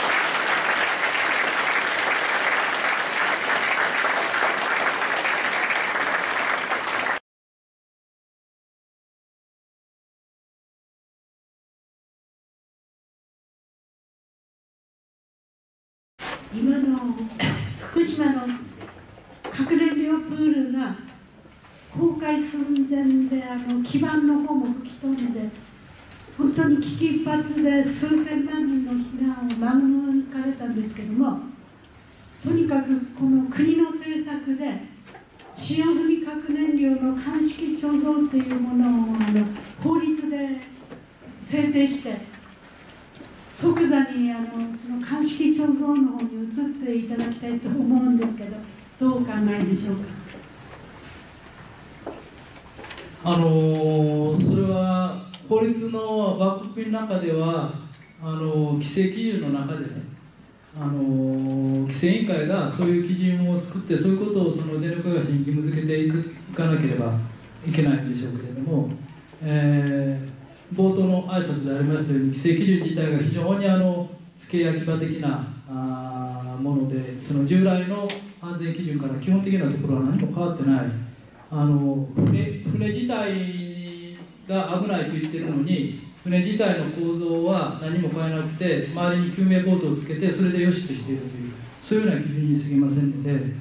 今の福島の核燃料プールが崩壊寸前で基盤の方も吹き飛んで本当に危機一髪で数千万人の避難を免れたんですけども、とにかくこの国の政策で使用済み核燃料の乾式貯蔵というものを法律で制定して即座にその乾式貯蔵の方に移っていただきたいと思うんですけど、どうお考えでしょうか。 それは法律の枠組みの中では規制基準の中でね、規制委員会がそういう基準を作ってそういうことをその電力会社に義務付けていかなければいけないんでしょうけれども、冒頭の挨拶でありましたように規制基準自体が非常に付け焼き場的なもので、その従来の安全基準から基本的なところは何も変わってない。船自体が危ないと言ってるのに船自体の構造は何も変えなくて周りに救命ボートをつけてそれでよしとしているというそういうような基準に過ぎませんので、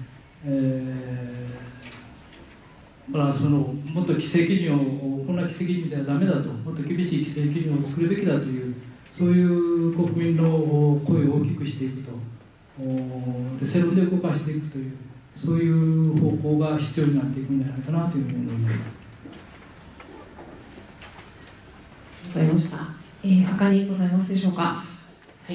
そのもっと規制基準をこんな規制基準ではダメだと、もっと厳しい規制基準を作るべきだというそういう国民の声を大きくしていくと、で世論で動かしていくというそういう方向が必要になっていくんじゃないかなというふうに思います。 ございました。他にございますでしょうか。はい。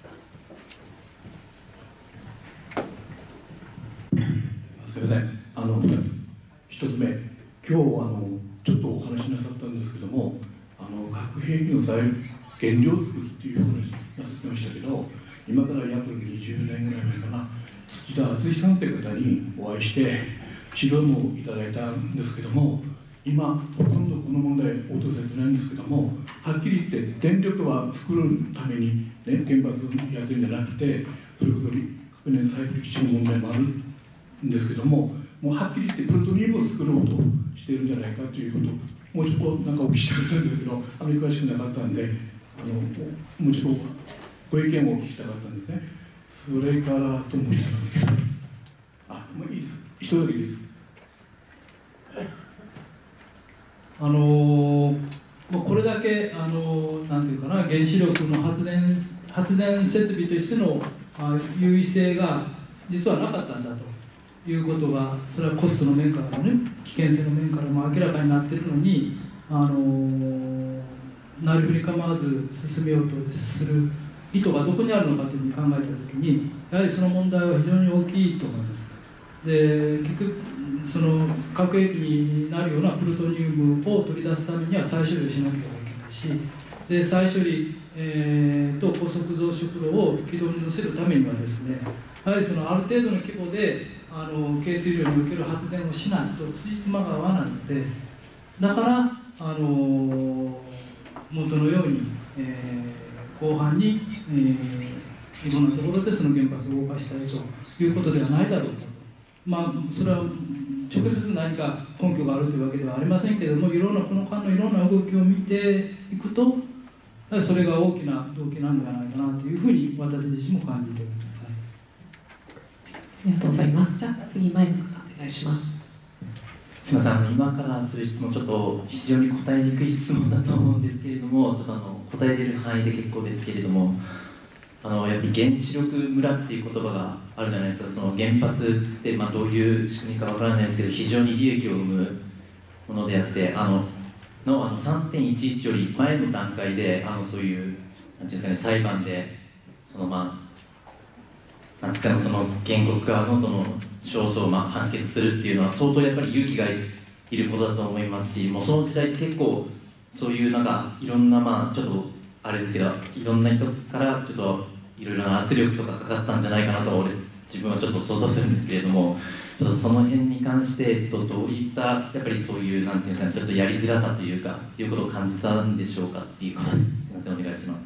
すみません。一つ目、今日ちょっとお話しなさったんですけども、核兵器の原料を作るっていう話なさってましたけど、今から約20年ぐらい前かな、土田敦さんという方にお会いして指導もいただいたんですけども、今ほとんどこの問題応答されてないんですけども、はっきり言って電力は作るために、ね、原発やってるんじゃなくて、それこそ核燃再利用の問題もあるんですけども、もうはっきり言ってプルトニウムを作ろうとしているんじゃないかということをもうちょっとなんかお聞きしたかったんですけど、あまり詳しくなかったんでもうちょっとご意見をお聞きしたかったんですね。それからともう一つもういいです、一つだけいいです。 これだけなんていうかな、原子力の発電設備としての優位性が実はなかったんだということが、それはコストの面からもね、危険性の面からも明らかになっているのに、なりふり構わず進めようとする意図がどこにあるのかというふうに考えたときに、やはりその問題は非常に大きいと思います。で、結局その核兵器になるようなプルトニウムを取り出すためには再処理をしなければいけないし、で再処理、と高速増殖炉を軌道に乗せるためにはですね、やはりそのある程度の規模で軽水量における発電をしないとつじつまが合わないので、だから元のように、後半に、いろんなところでその原発を動かしたいということではないだろうと。それは直接何か根拠があるというわけではありませんけれども、いろんなこの間のいろんな動きを見ていくと、やそれが大きな動機なんではないかなというふうに私自身も感じております。 ありがとうございます。じゃあ次前の方お願いします。 すみません、今からする質問ちょっと非常に答えにくい質問だと思うんですけれども、ちょっと答えれる範囲で結構ですけれども、やっぱり原子力村っていう言葉があるじゃないですか。その原発って、どういう仕組みかわからないですけど、非常に利益を生むものであって、3.11 より前の段階でそういうなんていうんですかね、裁判でなんていうか、その原告側のその勝訴を判決するっていうのは相当やっぱり勇気がいることだと思いますし、もうその時代って結構そういういろんなちょっとあれですけど、いろんな人からちょっといろいろな圧力とかかかったんじゃないかなと自分はちょっと想像するんですけれども、ちょっとその辺に関してどういったやっぱりそういうなんていうんですかね、ちょっとやりづらさというかっていうことを感じたんでしょうかっていうことです。すみません、お願いします。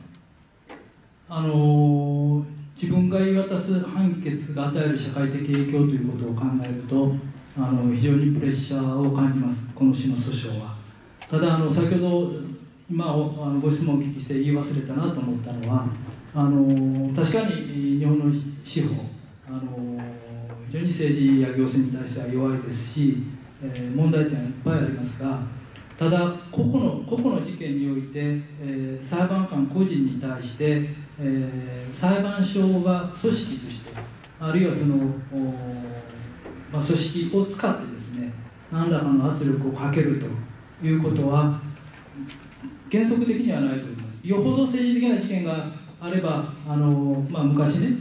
自分が言い渡す判決が与える社会的影響ということを考えると非常にプレッシャーを感じます、この種の訴訟は。ただ先ほど今ご質問をお聞きして言い忘れたなと思ったのは確かに日本の司法非常に政治や行政に対しては弱いですし、問題点はいっぱいありますが、ただ個々の事件において、裁判官個人に対して、裁判所が組織としてあるいはその、組織を使ってですね、何らかの圧力をかけるということは原則的にはないと思います。よほど政治的な事件があれば昔ね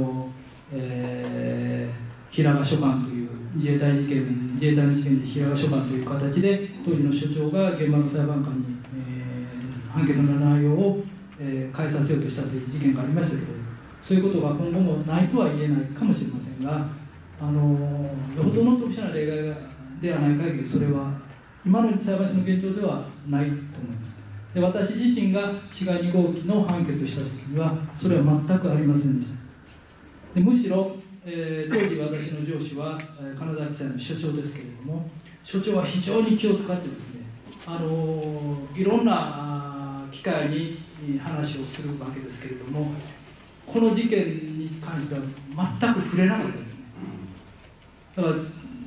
平賀書簡という自衛隊の事件で平賀書簡という形で当時の所長が現場の裁判官に、判決の内容を、変えさせようとしたという事件がありましたけど、そういうことが今後もないとは言えないかもしれませんが、よほどの特殊な例外ではない限りそれは今の裁判所の現状ではないと思います。で、私自身が滋賀2号機の判決をした時にはそれは全くありませんでした。でむしろ当時私の上司は金沢地裁の所長ですけれども、所長は非常に気を使ってですね、いろんな機会に話をするわけですけれども、この事件に関しては全く触れなかったですね。だから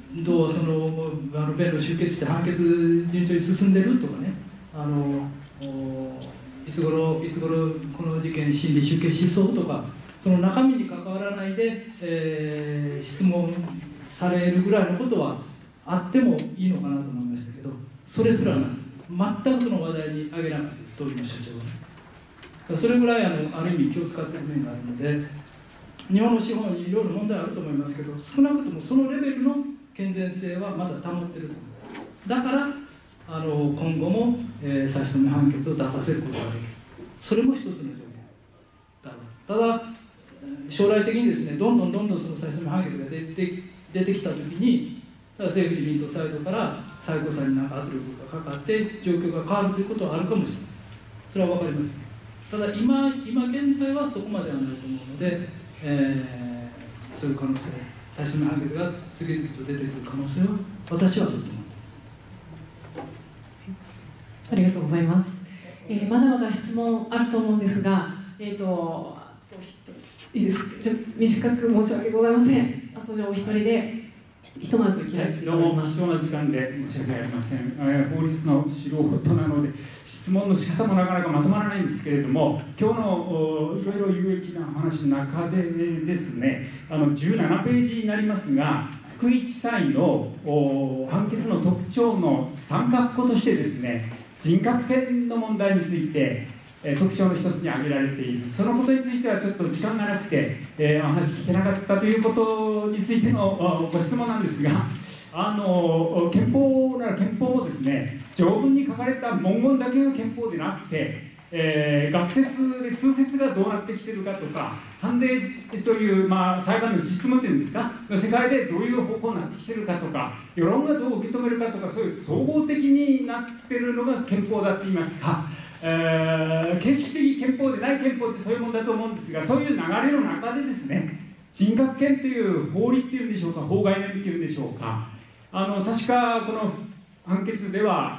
弁論終結して判決順調に進んでるとかね、いつ頃この事件審理終結しそうとか、その中身に関わらないで、質問されるぐらいのことはあってもいいのかなと思いましたけど、それすら全くその話題に挙げなかったです、当時の所長は。それぐらいある意味気を使っている面があるので、日本の司法にいろいろ問題あると思いますけど、少なくともそのレベルの健全性はまだ保っていると思います。だから今後も、差し止め判決を出させることができる、それも一つの条件だろう。ただ将来的にですね、どんどんその差し止め判決が出てきたときに、政府自民党サイドから最高裁に圧力がかかって状況が変わるということはあるかもしれません。それは分かりません。ただ今現在はそこまではないと思うので、そういう可能性、差し止め判決が次々と出てくる可能性は私はとってもあります。 ありがとうございます。まだまだ質問あると思うんですが、いいですか。短く申し訳ございません。あとじゃあお一人でひとまず切らせていただきます。 どうも貴重な時間で申し訳ありません。法律の素人なので質問の仕方もなかなかまとまらないんですけれども、今日のいろいろ有益な話の中でですね、17ページになりますが、福井地裁の判決の特徴の3括弧としてですね、人格権の問題について特徴の一つに挙げられている。そのことについてはちょっと時間がなくて、お話聞けなかったということについてのご質問なんですが、憲法なら憲法もですね、条文に書かれた文言だけが憲法でなくて、学説で通説がどうなってきているかとか、判例という、裁判の実務というんですか、世界でどういう方向になってきているかとか、世論がどう受け止めるかとか、そういう総合的になっているのが憲法だといいますか、形式的憲法でない憲法ってそういうもんだと思うんですが、そういう流れの中でですね、人格権という法律っていうんでしょうか、法概念っていうんでしょうか、確かこの判決では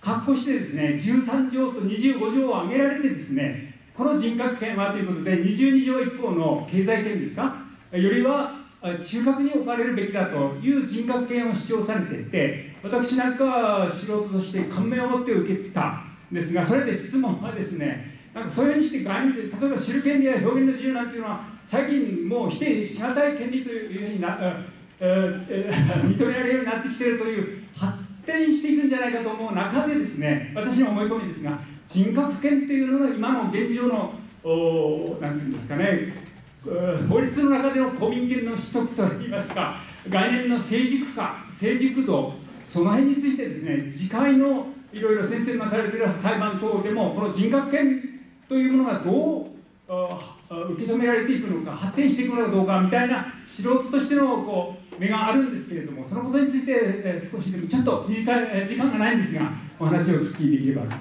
確保してですね、13条と25条を挙げられてですね、この人格権はということで、22条一方の経済権ですか、よりは中核に置かれるべきだという人格権を主張されていて、私なんかは素人として感銘を持って受けたんですが、それで質問はですね、なんかそういうふうにして概念で、例えば知る権利や表現の自由なんていうのは、最近もう否定しがたい権利というふうに認められるようになってきているという発展していくんじゃないかと思う中でですね、私の思い込みですが、人格権というのが今の現状の何ていうんですかね、法律の中での公民権の取得といいますか、概念の成熟化、成熟度、その辺についてですね、次回のいろいろ先生がされている裁判等でも、この人格権というものがどう受け止められていくのか、発展していくのかどうかみたいな素人としての目があるんですけれども、そのことについて少しでもちょっと時間がないんですが、お話をお聞きできればと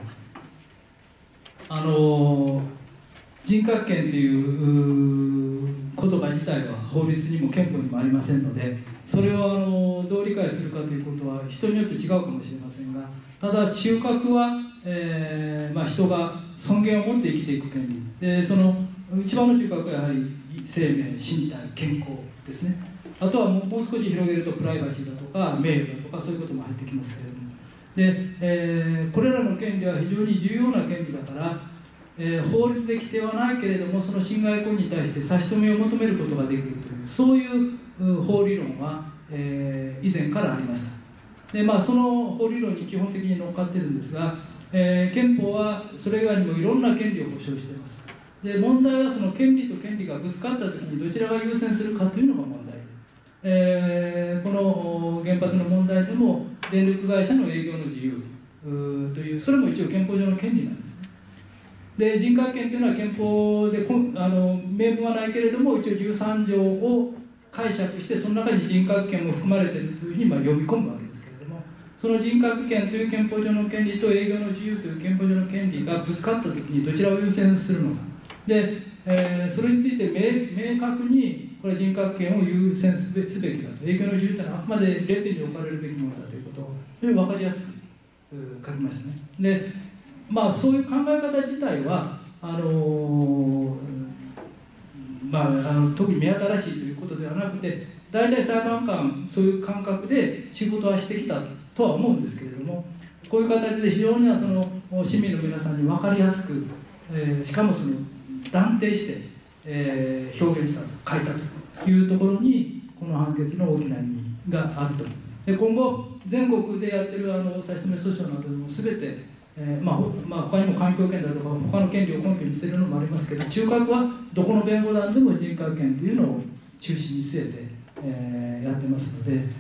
思います。 人格権という言葉自体は法律にも憲法にもありませんので、それをどう理解するかということは人によって違うかもしれませんが、ただ中核は、人が尊厳を持って生きていく権利で、その一番の中核はやはり生命、身体、健康ですね。あとはもう少し広げるとプライバシーだとか名誉だとかそういうことも入ってきますけれども、で、これらの権利は非常に重要な権利だから、法律で規定はないけれども、その侵害行為に対して差し止めを求めることができるという、そういう法理論は、以前からありました。で、その法理論に基本的に乗っかっているんですが、憲法はそれ以外にもいろんな権利を保障しています。で、問題はその権利と権利がぶつかったときにどちらが優先するかというのが問題で、この原発の問題でも電力会社の営業の自由という、それも一応憲法上の権利なんですね。で、人格権というのは憲法で明文はないけれども、一応13条を解釈して、その中に人格権も含まれているというふうに読み込むわけですけれども、その人格権という憲法上の権利と営業の自由という憲法上の権利がぶつかったときにどちらを優先するのか。で、それについて明確にこれは人格権を優先すべきだと、営業の自由というのはあくまで列に置かれるべきものだということを分かりやすく書きましたね。で、そういう考え方自体は特に目新しいということではなくて、大体裁判官そういう感覚で仕事はしてきたとは思うんですけれども、こういう形で非常にその市民の皆さんに分かりやすく、しかもその断定して、表現したと、書いたというところにこの判決の大きな意味があると。で、今後全国でやってる差し止め訴訟などでも全て他にも環境権だとか他の権利を根拠にしているのもありますけど、中核はどこの弁護団でも人格権というのを中心に据えて、やってますので、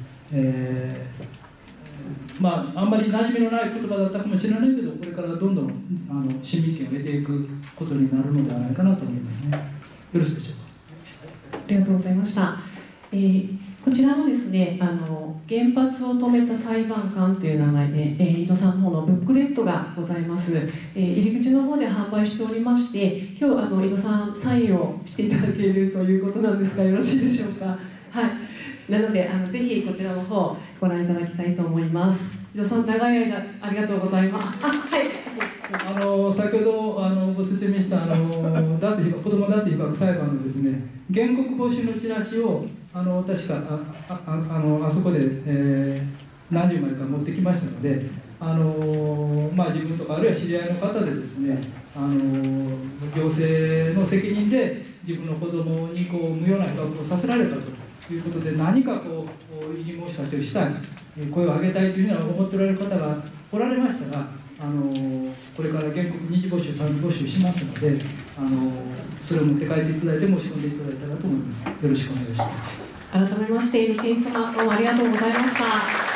あんまり馴染みのない言葉だったかもしれないけど、これからどんどん市民権を得ていくことになるのではないかなと思いますね。よろしいでしょうか。 ありがとうございました。こちらのですね、原発を止めた裁判官という名前で、井戸さんの方のブックレットがございます。入り口の方で販売しておりまして、今日井戸さんサインをしていただけるということなんですが、よろしいでしょうか。はい。なのでぜひこちらの方ご覧いただきたいと思います。井戸さん、長い間ありがとうございます。はい。 先ほどご説明した子ども脱被爆裁判のですね、原告募集のチラシを確かあそこで、何十枚か持ってきましたので、自分とかあるいは知り合いの方でですね、行政の責任で自分の子どもに無用な被爆をさせられたということで、何か異議申し立てをしたい、声を上げたいというふうに思っておられる方がおられましたら、これから原告2次募集3次募集しますので、それを持って帰っていただいて申し込んでいただいたらと思います。よろしくお願いします。 改めまして、井戸健一様、どうもありがとうございました。